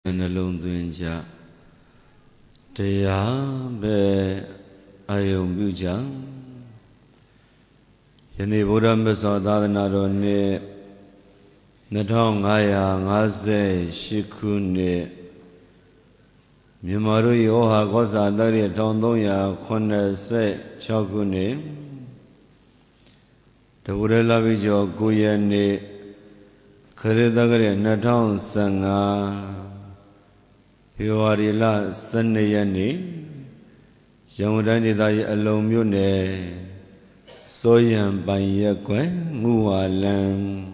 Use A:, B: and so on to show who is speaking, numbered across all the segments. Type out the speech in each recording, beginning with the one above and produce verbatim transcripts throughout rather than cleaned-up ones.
A: နှလုံးသွင်းကြတရားပဲအာယုံပြုကြယနေ့ဗုဒ္ဓမြတ်စွာသာသနာတော်နှစ်နှစ်ထောင်ငါးရာငါးสิบရှစ်ခုနှစ်မြန်မာတို့ယောဟာခောစာတရတစ်ထောင်သုံးရာခုနှစ်สิบခြောက်ခုနှစ်တဝရလပိကျော်ကိုရနေ့ခရစ်သက္ကရာနှစ်ထောင်ဆယ်ငါဖေဖော်ဝါရီလဆယ်နှစ်ရက်နေ့ရန်ကုန်တိုင်းဒေသကြီးအလုံမြို့နယ်စိုးရံပိုင်ရက်ကွယ်ငူဝါလံ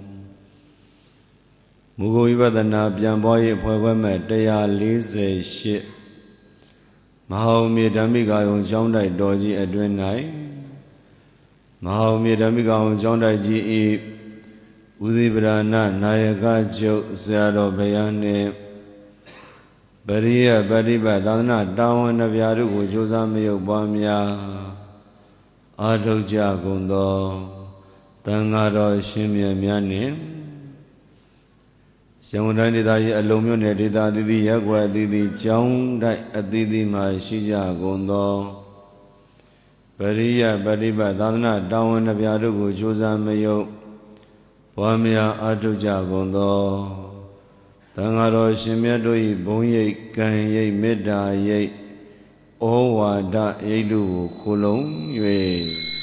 A: မူဂုံဝိပဿနာပြန်ပွားရေးအဖွဲ့ခွဲမဲ့တစ်ရာလေးဆယ်ရှစ်မဟာဝမြေဓမ္မိကာယုံကျောင်းတိုက်တော်ကြီးအတွင်း၌မဟာဝမြေဓမ္မိကာယုံကျောင်းတိုက်ကြီးဤဦးစီးပဓာနနာယကချုပ်ဆရာတော်ဘုရားနှင့်ပရိယပฏิပတ်သာသနာတာဝန်နှပြတို့ကိုကြိုးစားမယုတ်ပွားများအာထုတ်ကြကုန်သောသံဃာတော်ရှင်မြတ်များနှင့်ရန်ကုန်တိုင်းဒေသကြီးအလုံမြို့နယ်ဒေသအသီးသီးရပ်ကွက်အသီးသီးကျောင်းတိုက်အသီးသီးမှရှိကြကုန်သောပရိယပฏิပတ်သာသနာတာဝန်နှပြတို့ကိုကြိုးစားမယုတ်ပွားများအာထုတ်ကြကုန်သောသံဃာတော်ရှင်မြတ်တို့၏ဘုန်းရိပ်ကံရိပ်မေတ္တာရိပ်ဩဝါဒရိပ်တို့ကိုခိုလုံ၍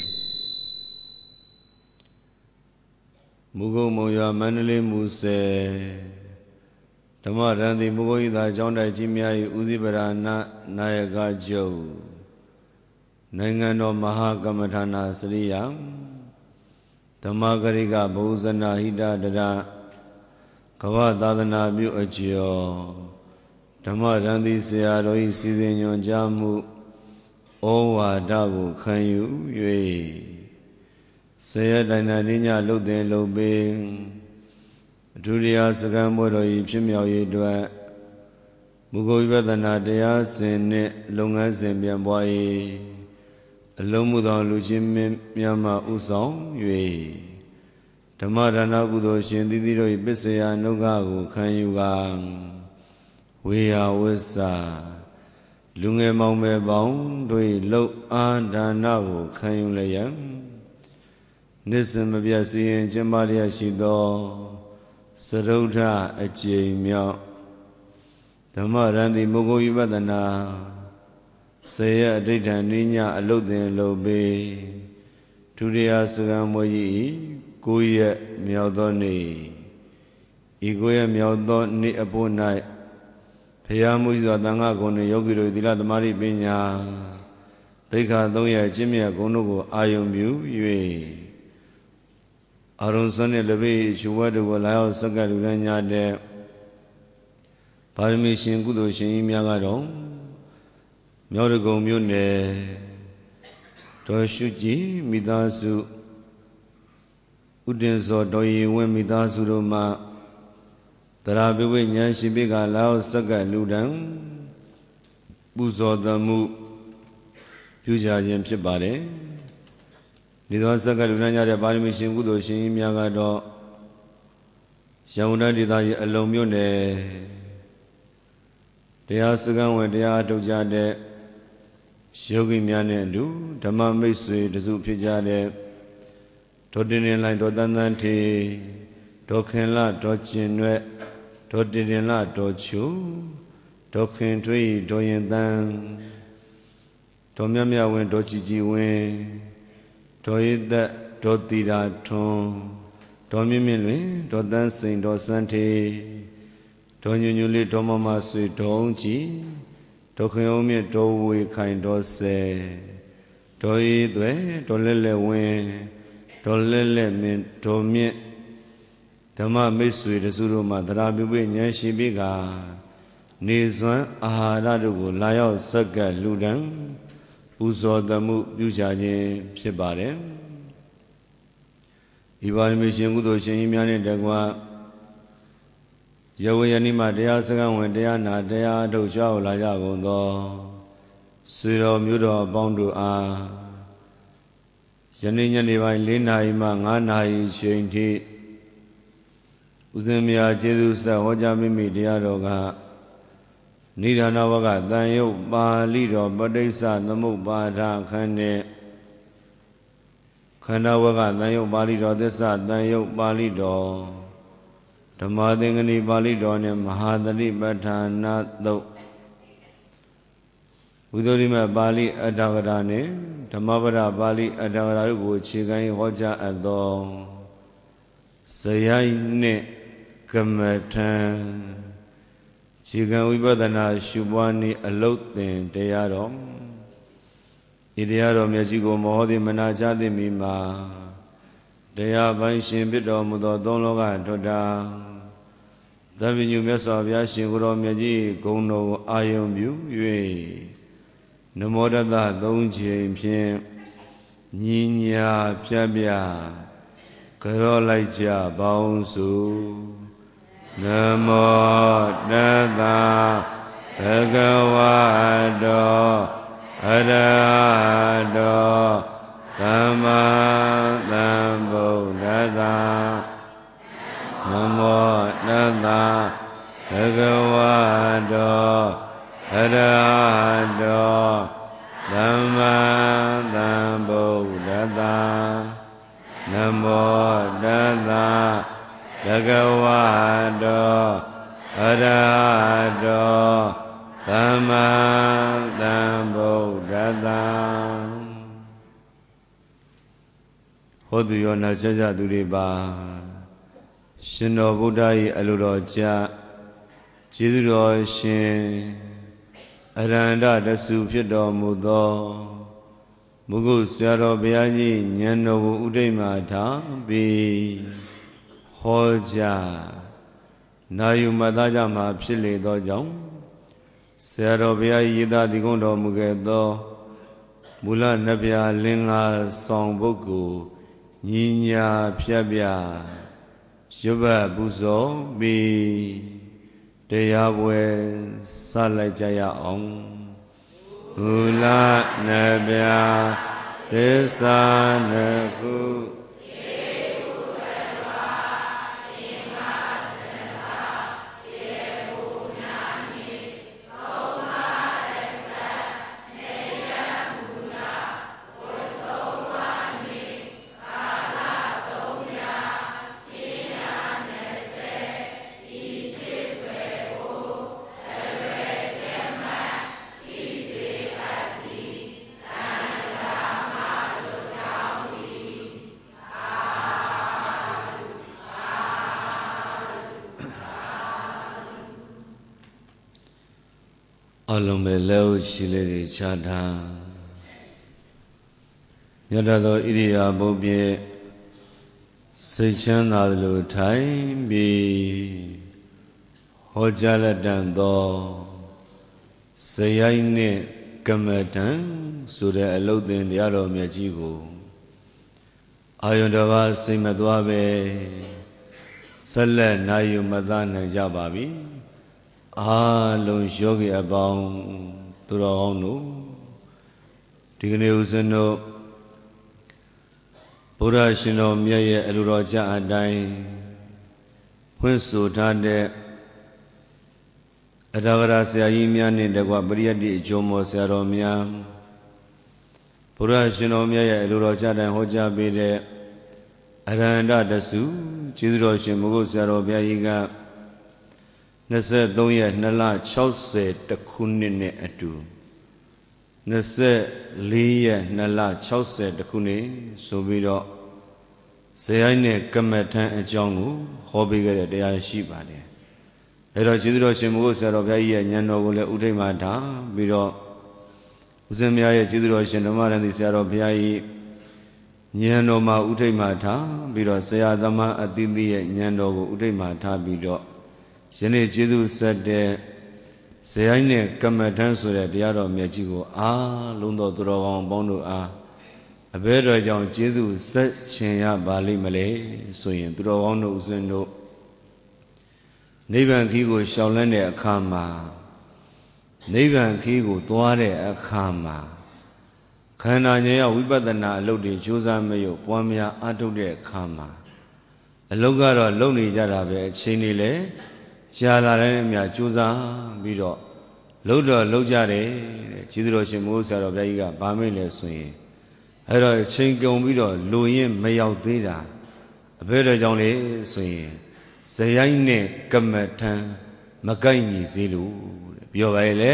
A: မုဂုံမုံရွာမန္တလေးမူဆယ်ဓမ္မရန်တိမုဂုံဤသာကျောင်းတိုက်ကြီးများ၏ဦးစီးပဓာနနာယကချုပ်နိုင်ငံတော်မဟာကမ္မထာနာစရိယဓမ္မဂရိကဘုဇနာဟိတတရကဝသာသနာပြုအကျော်ဓမ္မရန်တိဆရာတော်၏စီစဉ်ညွှန်ကြားမှုဩဝါဒကိုခံယူ၍ဆေယတိုင်နာနိညာလှုပ်တဲ့လှုပ်ပင်အထူးတရားစကံဘွဲ့တော်၏ဖြစ်မြောက်ရေးအတွက်မူဂုံဝိပဿနာတရားစဉ်နှင့်လုပ်ငန်းစဉ်ပြန်ပွားရေးအလုံးမှုသောလူချင်းများမှဥဆောင်၍ဓမ္မဒါနကုသိုလ်ရှင်သီးသီးတို့၏ပစ္စယအနုဂကိုခံယူကာဝေယဝစ္စလူငယ်မောင်မယ်ပေါင်းတို့၏လှုပ်အားဒါနကိုခံယူလျက်နှစ်စဉ်မပြတ်စီရင်ကျင်းပရရှိသောစရုဒ္ဓအကျိန်မြောက်ဓမ္မရန်တိမုဂုံဝိပဿနာဆေယအဋိဋ္ဌာနိညာအလုတ်တင်လုပ်ပေဒုတိယစကံမွေကြီးကိုယ့်ရဲ့မြောက်သောနေ့ဤကိုယ့်ရဲ့မြောက်သောနေ့အဖို့၌ဘုရားမူစွာသံဃာဂုဏ်ယောဂီတို့သီလသမာဓိပညာသိက္ခာသုံးရကျင့်မြတ်ဂုဏ်တို့ကိုအာယုံပြု၍အာရုံစွန်းနှင့်လပိရှုဝတ်တို့ကိုလာရောက်စက္ကလူရန်ညာတဲ့ပါရမီရှင်ကုသိုလ်ရှင်ကြီးများကတော့မြောက်တကုံမြို့နယ်တော်ရှုကြည်မိသားစုဥဒင်စောတော်ရီဝင်းမိသားစုတို့မှတရာပိဝိညာရှိပိကလာရောက်စက္ကလူတံပူဇော်သမှုပြုကြခြင်းဖြစ်ပါတယ်ဒီသောစက္ကလူတံကြတဲ့ပါရမီရှင်ကုသိုလ်ရှင်ကြီးများကတော့ရန်ကုန်တိုင်းဒေသကြီးအလုံမြို့နယ်တရားစခန်းဝင်တရားထုတ်ကြတဲ့ယောဂီများနဲ့အတူဓမ္မမိတ်ဆွေတစုဖြစ်ကြတဲ့ဒေါ်တင်တင်လိုင်းဒေါ်တန်းတန်းထေဒေါ်ခင်လဒေါ်ကျင်ရွက်ဒေါ်တင်တင်လဒေါ်ချိုဒေါ်ခင်ထွေးဒေါ်ရင်တန်းဒေါ်မြမြဝင်းဒေါ်ကြည်ကြည်ဝင်းဒေါ်ရည်သက်ဒေါ်တီတာထွန်းဒေါ်မြင့်မြင့်လွင်ဒေါ်တန်းစိန်ဒေါ်စန်းထေဒေါ်ညွညွလေးဒေါ်မမဆွေဒေါ်အောင်ကြည်ဒေါ်ခင်အောင်မြင့်ဒေါ်ဝေခိုင်ဒေါ်ဆယ်ဒေါ်ရည်သွဲဒေါ်လက်လက်ဝင်းဒေါ်လက်လက်မင်းဒေါ်မြင့်ဓမ္မမိတ်ဆွေတစုတို့မှသရပိပိဉာဏ်ရှိပိကနေစွမ်းအာဟာရတို့ကိုလာရောက်စက္ကလူတံပူဇော်သမှုပြုကြခြင်းဖြစ်ပါတယ်ဤပါရမီရှင်ကုသိုလ်ရှင်ကြီးများနှင့်တကွယဝယနိမတရားစခန်းဝင်တရားနာတရားထုတ်ကြောက်လာကြကုန်သောဆွေတော်မျိုးတော်အပေါင်းတို့အားယနေ့ညနေပိုင်းလေးနာရီမှငါးနာရီချိန်ထိဦးဇင်းမြတ်ကျေးဇူးဆက်ဟောကြားမိမိတရားတော်ကနိဒာနဝကတန်ယုတ်ပါဠိတော်ပဋိစ္စသမုပ္ပါဒခန္ဓေခန္ဓာဝကတန်ယုတ်ပါဠိတော်သစ္စာတန်ယုတ်ပါဠိတော်ဓမ္မသင်္ကနီပါဠိတော်နဲ့မဟာသတိပဋ္ဌာနာသုတ်ဝိသုရိမပါဠိအတ္တဂရနဲ့ဓမ္မပဒပါဠိအတ္တဂရတို့ကိုအခြေခံဟောကြားအပ်သောဇယိုက်နှင့်ကမ္မထံခြေခံဝိပဿနာရှုပွားနည်းအလုတ်သင်တရားတော်ဤတရားတော်မြတ်ကြီးကိုမဟောသည်မနာချသည်မိမှာတရားပိုင်းရှင်ဖြစ်တော်မူသောသုံးလောကထွတ်တာသဗ္ဗညုမြတ်စွာဘုရားရှင်ကိုယ်တော်မြတ်ကြီးဂုဏ်တော်ကိုအာယုံပြု၍နမောတတသုံးချိန်ဖြင့်ညီညာပြပြကြောလိုက်ကြပါအောင်စို့နမောတတဘဂဝတောအရဟတောသမ္မာသမ္ဗုဒ္ဓတ္တနမောတတဘဂဝတောအရဟတောသမ္မာသမ္ဗုဒ္ဓတ္တနမောတတဘဂဝတောအရဟတောသမ္မာသမ္ဗုဒ္ဓတ္တဟောသူရောနာချကြသူတွေပါရှင်တော်ဗုဒ္ဓ၏အလိုတော်ကြကျေးဇူးတော်ရှင်အရဟန္တတဆူဖြစ်တော်မူသောမုဂုဆရာတော်ဘုရားကြီးဉာဏ်တော်ကိုဥဒိဋ္ဌမထားပြီးဟောကြားနာယူမှတ်သားကြမှာဖြစ်လေသောကြောင့်ဆရာတော်ဘုရားရေးသားတည်ကုံတော်မူခဲ့သောမူလနဗျာလင်္ကာဆောင်ပုဂ္ဂိုလ်ညီညာဖြတ်ပြရွတ်ပတ်ပူဇော်ပြီးတရားပွဲစလိုက်ကြရအောင်မူလနဗျာသစ္စာနှစ်ခုအလုံးမဲ့လက်ဥရှိလေးတွေချထားမြတ်သောဣရိယာပုဖြင့်စိတ်ချမ်းသာသလိုထိုင်ပြီးဟောကြားလက်တန်သောဇယိုက်နှင့်ကမ္မထံဆိုတဲ့အလုတ်သင်တရားတော်မြတ်ကြီးကိုအာယုန်တော်ဘာစိတ်မသွားပဲဆက်လက်နာယူမသားနိုင်ကြပါပြီအားလုံးယောဂီအပေါင်းသူတော်ကောင်းတို့ဒီကနေ့ဦးဇင်းတို့ဘုရားရှင်တော်မြတ်ရဲ့အလိုတော်ကြအတိုင်းဖွင့်ဆိုထားတဲ့အထာဂရဆရာကြီးများနဲ့တကွပရိယတ္တိအကျိုးမောဆရာတော်များဘုရားရှင်တော်မြတ်ရဲ့အလိုတော်ကြတိုင်းဟောကြားပေးတဲ့အရဟန္တတဆူကျေးဇူးတော်ရှင်မုဂုတ်ဆရာတော်ဘုရားကြီးကနှစ်ဆက်သုံးရက်နှစ်လ၆၀ခုနှစ်နဲ့အတူနှစ်ဆက်လေးရက်နှစ်လ၆၀ခုနှစ်ဆိုပြီးတော့ဇယိုက်နဲ့ကမ္မထံအကြောင်းကိုဟောပေးခဲ့တဲ့တရားရှိပါတယ်။အဲတော့ကျေးဇူးတော်ရှင်မုဂုတ်ဆရာတော်ဘုရားကြီးရဲ့ဉာဏ်တော်ကိုလည်းဥထိတ်မှထားပြီးတော့ဦးဇင်းများရဲ့ကျေးဇူးတော်ရှင်ဓမ္မရန်သီဆရာတော်ဘုရားကြီးဉာဏ်တော်မှာဥထိတ်မှထားပြီးတော့ဆရာသမားအသီးသီးရဲ့ဉာဏ်တော်ကိုဥထိတ်မှထားပြီးတော့ယနေ့ကျေးဇူးဆက်တဲ့ဇယိုက်နဲ့ကမ္မထံဆိုတဲ့တရားတော်မြတ်ကြီးကိုအားလုံးသောသူတော်ကောင်းပေါင်းတို့အားအဘဲတော်ကြောင့်ကျေးဇူးဆက်ချင်ရပါလိမ့်မလဲဆိုရင်သူတော်ကောင်းတို့ဦးဇင်းတို့နိဗ္ဗာန်ခီးကိုရှောင်လန်းတဲ့အခါမှာနိဗ္ဗာန်ခီးကိုသွားတဲ့အခါမှာခန္ဓာဉာဏ်ရောက်ဝိပဿနာအလုပ်တွေကြိုးစားမရုပ်ပွားများအားထုတ်တဲ့အခါမှာအလုပ်ကတော့လုပ်နေကြတာပဲအချိန်တွေလည်းကြာလာတဲ့အမြကြိုးစားပြီးတော့လုံးတော်လုံးကြတယ်တဲ့ကျေးဇူးတော်ရှင်မိုးဆရာတော်ဘုရားကြီးကဗာမိတ်လဲဆိုရင်အဲ့တော့ချိန်ကုန်ပြီးတော့လူရင်းမရောက်သေးတာအဘယ်တော့ကြောင့်လဲဆိုရင်ဇယိုင်းနဲ့ကမ္မထံမကိုက်ညီစေလို့တဲ့ပြောပါရဲ့လေ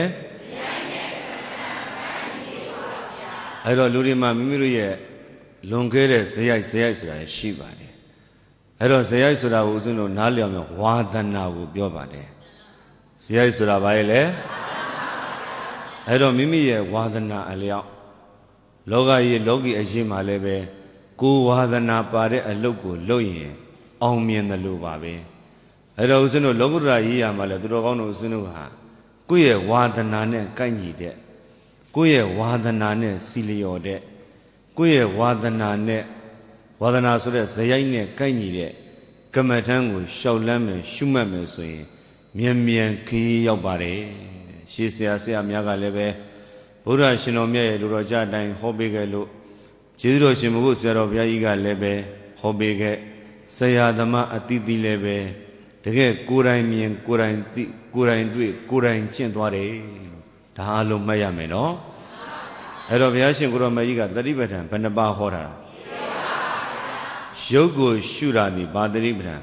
A: အဲ့တော့လူတွေမှာမိမိတို့ရဲ့လွန်ခဲ့တဲ့ဇယိုက်ဇယိုက်ဆိုတာရှိပါတယ်အဲ့တော့ဇယိုက်ဆိုတာကိုဦးဇင်းတို့နားလျော်မြော်ဝါဒနာကိုပြောပါတယ်ဇယိုက်ဆိုတာဘာလဲလဲအဲ့တော့မိမိရဲ့ဝါဒနာအလျောက်လောကကြီးလောကီအရေးမှာလည်းပဲကိုယ်ဝါဒနာပါတဲ့အလုပ်ကိုလုပ်ရင်အောင်မြင်တယ်လို့ပါပဲအဲ့တော့ဦးဇင်းတို့လောကုတ္တရာရေးရမှာလဲသူတော်ကောင်းတို့ဦးဇင်းတို့ဟာကိုယ့်ရဲ့ဝါဒနာနဲ့ကိုက်ညီတဲ့ကိုယ့်ရဲ့ဝါဒနာနဲ့စီလျော်တဲ့ကိုယ့်ရဲ့ဝါဒနာနဲ့ဝါဒနာဆိုတဲ့ဇယိုက်နဲ့ကိုက်ညီတဲ့ကမ္မထံကိုရှောက်လန်းမယ်ရှုမှတ်မယ်ဆိုရင်မြန်မြန်ခီးရောက်ပါတယ်ရှေးဆရာဆရာများကလည်းပဲဘုရားရှင်တော်မြတ်ရဲ့လူတော်ကြအတိုင်းဟောပေးခဲ့လို့ကျေးဇူးတော်ရှင်ဘုရားဆရာတော်ဘုရားကြီးကလည်းပဲဟောပေးခဲ့ဆရာသမားအတိတိလည်းပဲတကယ်ကိုယ်တိုင်မြင်ကိုယ်တိုင်သိကိုယ်တိုင်တွေ့ကိုယ်တိုင်ကျင့်သွားတယ်ဒါအလုံးမှတ်ရမယ်နော်အဲ့တော့ဘုရားရှင်ကိုရောမကြီးကသတိပဋ္ဌာန်ဘယ်နှပါဟောတာရုပ်ကိုရှုတာဒီဘာသတိပဋ္ဌာန်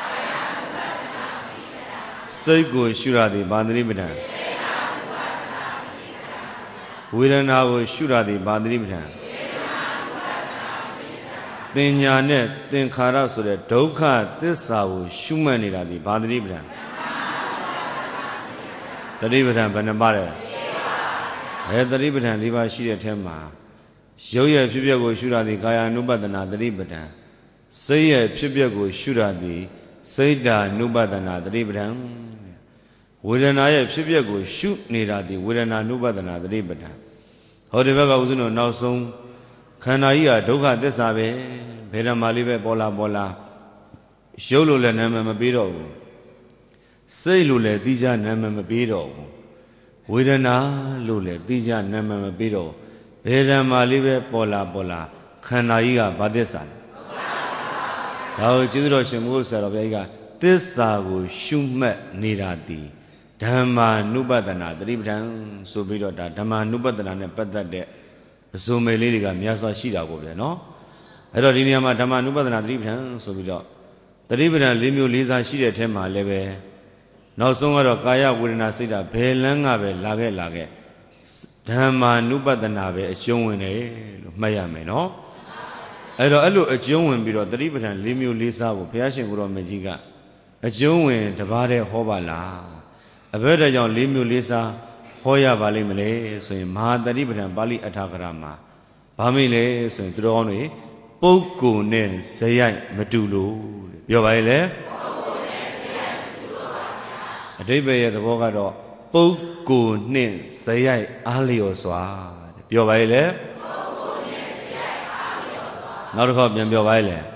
A: စိတ်ကိုရှုတာဒီဘာသတိပဋ္ဌာန်ဝေဒနာကိုရှုတာဒီဘာသတိပဋ္ဌာန်သင်ညာနဲ့သင်္ခါရဆိုတဲ့ဒုက္ခသစ္စာကိုရှုမှတ်နေတာဒီဘာသတိပဋ္ဌာန်သတိပဋ္ဌာန်ဘယ်နှပါလဲအဲသတိပဋ္ဌာန်၄ပါးရှိတဲ့ထဲမှာရုပ်ရဲ့ဖြစ်ပျက်ကိုရှုတာဒီကာယ ानु ပတနာသတိပဋ္ဌာန်စိတ်ရဲ့ဖြစ်ပျက်ကိုရှုတာဒီစိတ်ဓာ ानु ပတနာသတိပဋ္ဌာန်ဝေဒနာရဲ့ဖြစ်ပျက်ကိုရှုနေတာဒီဝေဒနာ ानु ပတနာသတိပဋ္ဌာန်ဟောဒီဘက်ကဦးဇင်းတို့နောက်ဆုံးခန္ဓာကြီးဟာဒုက္ခသစ္စာပဲဘယ်ဓမ္မလေးပဲပေါ်လာပေါ်လာရုပ်လို့လည်းနာမည်မပေးတော့ဘူးစိတ်လို့လည်းသိကြနာမည်မပေးတော့ဘူးဝေဒနာလို့လည်းသိကြနာမည်မပေးတော့ဘယ်ဓမ္မလေးပဲပေါ်လာပေါ်လာခန္ဓာကြီးကဘာသစ္စာလဲဒါကိုကျေးဇူးတော်ရှင်မိုးဆရာတော်ဘုရားကြီးကသစ္စာကိုရှုမှတ်နေတာဒီဓမ္မာနုပဒနာသတိပဋ္ဌာန်ဆိုပြီးတော့ဒါဓမ္မာနုပဒနာနဲ့ပတ်သက်တဲ့အစုံမယ်လေးတွေကများစွာရှိတာပေါ့ဗျာနော်အဲ့တော့ဒီနေရာမှာဓမ္မာနုပဒနာသတိပဋ္ဌာန်ဆိုပြီးတော့သတိပဋ္ဌာန်၄မျိုး၄စားရှိတဲ့အထက်မှာလည်းပဲနောက်ဆုံးကတော့ကာယဝေဒနာစိတ်ဓာတ်ဘယ်လန်းကပဲလာခဲ့လာခဲ့ဓမ္မာနုပဒနာပဲအကျုံးဝင်တယ်လို့မှတ်ရမယ်နော်အဲ့တော့အဲ့လိုအကျုံးဝင်ပြီးတော့သတိပဋ္ဌာန်၄မျိုး၄စားကိုဘုရားရှင်ကိုရောမြတ်ကြီးကအကျုံးဝင်တပါးတည်းဟောပါလားအဘယ်တကြောင့်၄မျိုး၄စားဟောရပါလိမ့်မလဲဆိုရင်မဟာသတိပဋ္ဌာန်ပါဠိအထာဂရမှာဘာမိလဲဆိုရင်သူတော်ကောင်းတွေပုဂ္ဂိုလ်နဲ့ဇယိုက်မတူလို့ပြောပါရဲ့လေအဓိပ္ပာယ်ရဲ့သဘောကတော့ပုဂ္ဂိုလ်နှင့်ဇယိုက်အားလျော်စွာပြောပါရဲ့လေနောက်တစ်ခါပြန်ပြောပါရဲ့လေ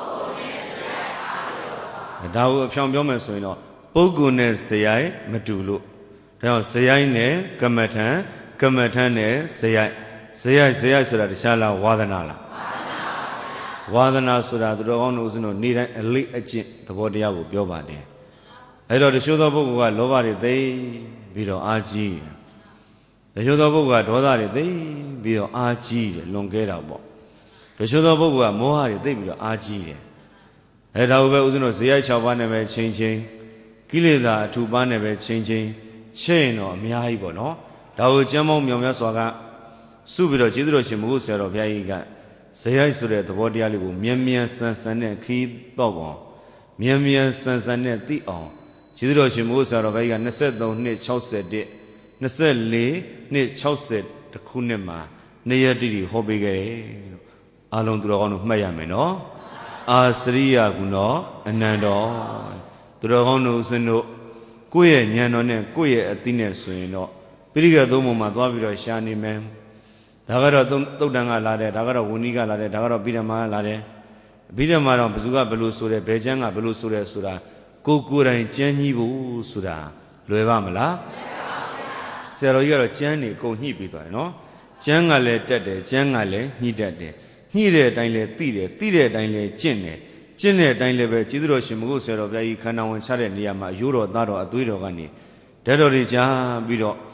A: ဒါကိုအဖြောင်ပြောမယ်ဆိုရင်တော့ပုဂ္ဂိုလ်နဲ့ဇယိုက်မတူလို့ဒါကြောင့်ဇယိုက်နဲ့ကမ္မထံကမ္မထံနဲ့ဇယိုက်ဇယိုက်ဇယိုက်ဆိုတာတခြားလားဝါဒနာလားဝါဒနာဆိုတာသူတော်ကောင်းတို့ဦးဇင်းတို့နေ့တိုင်းအလေးအကျင့်သဘောတရားကိုပြောပါတယ်အဲ့တော့တချို့သောပုဂ္ဂိုလ်ကလောဘတွေသိပြီးတော့အာကြီးတချို့သောပုဂ္ဂိုလ်ကဒေါသတွေသိပြီးတော့အာကြီးတယ်လွန်ကဲတာပေါ့တချို့သောပုဂ္ဂိုလ်ကမောဟတွေသိပြီးတော့အာကြီးတယ်အဲ့ဒါကိုပဲဦးဇင်းတို့ဇယိုက်၆ပါးနဲ့ပဲချိန်ချိန်ကိလေသာအထူပါးနဲ့ပဲချိန်ချိန်ချိန်တော့အများကြီးပေါ့နော်ဒါကိုကျမ်းမောင်းမြောင်များစွာကစုပြီးတော့ကျေးဇူးတော်ရှင်ဘုရားဆရာတော်ဘုရားကြီးကဇယိုက်ဆိုတဲ့သဘောတရားလေးကိုမြန်မြန်ဆန်ဆန်နဲ့ခီးတော့အောင်မြန်မြန်ဆန်ဆန်နဲ့သိအောင်ကျေးဇူးတော်ရှင်ဘုရားဆရာတော်ဘုရားကြီးက၂၃နှစ်၆၁ ၂၄နှစ်၆၀တခုနှစ်မှာနေရတိတိဟောပေးခဲ့တယ်လို့အားလုံးသူတော်ကောင်းတို့မှတ်ရမယ်နော်အာစရိယကုနောအနန္တောသူတော်ကောင်းတို့ဦးဇင်းတို့ကိုယ့်ရဲ့ဉာဏ်တော်နဲ့ကိုယ့်ရဲ့အသိနဲ့ဆိုရင်တော့ပိဋကသုံးပုံမှာသွားပြီးတော့ရှာနေမယ်ဒါကတော့သုတ်တန်ကလာတယ်ဒါကတော့ဝဏီကလာတယ်ဒါကတော့ပိဓမ္မာကလာတယ်ပိဓမ္မာတော့ဘယ်သူကဘယ်လိုဆိုတယ်ဘယ်ကျမ်းကဘယ်လိုဆိုတယ်ဆိုတာကိုကိုယ်တိုင်ကျမ်းကြီးဖို့ဆိုတာလွယ်ပါမလားဆရာတော်ကြီးကတော့ကျမ်းနေအကုန်ညှိပြီးသွားတယ်နော်ကျမ်းကလည်းတက်တယ်ကျမ်းကလည်းညှိတတ်တယ်ညှိတဲ့အတိုင်းလည်းသိတယ်သိတဲ့အတိုင်းလည်းကျင့်တယ်ကျင့်တဲ့အတိုင်းလည်းပဲကျေးဇူးတော်ရှင်မကုတ်ဆရာတော်ဘုရားကြီးခန္ဓာဝင်ချတဲ့နေရာမှာအယိုးတော်သားတော်အသွေးတော်ကနေဓာတ်တော်တွေကြားပြီးတော့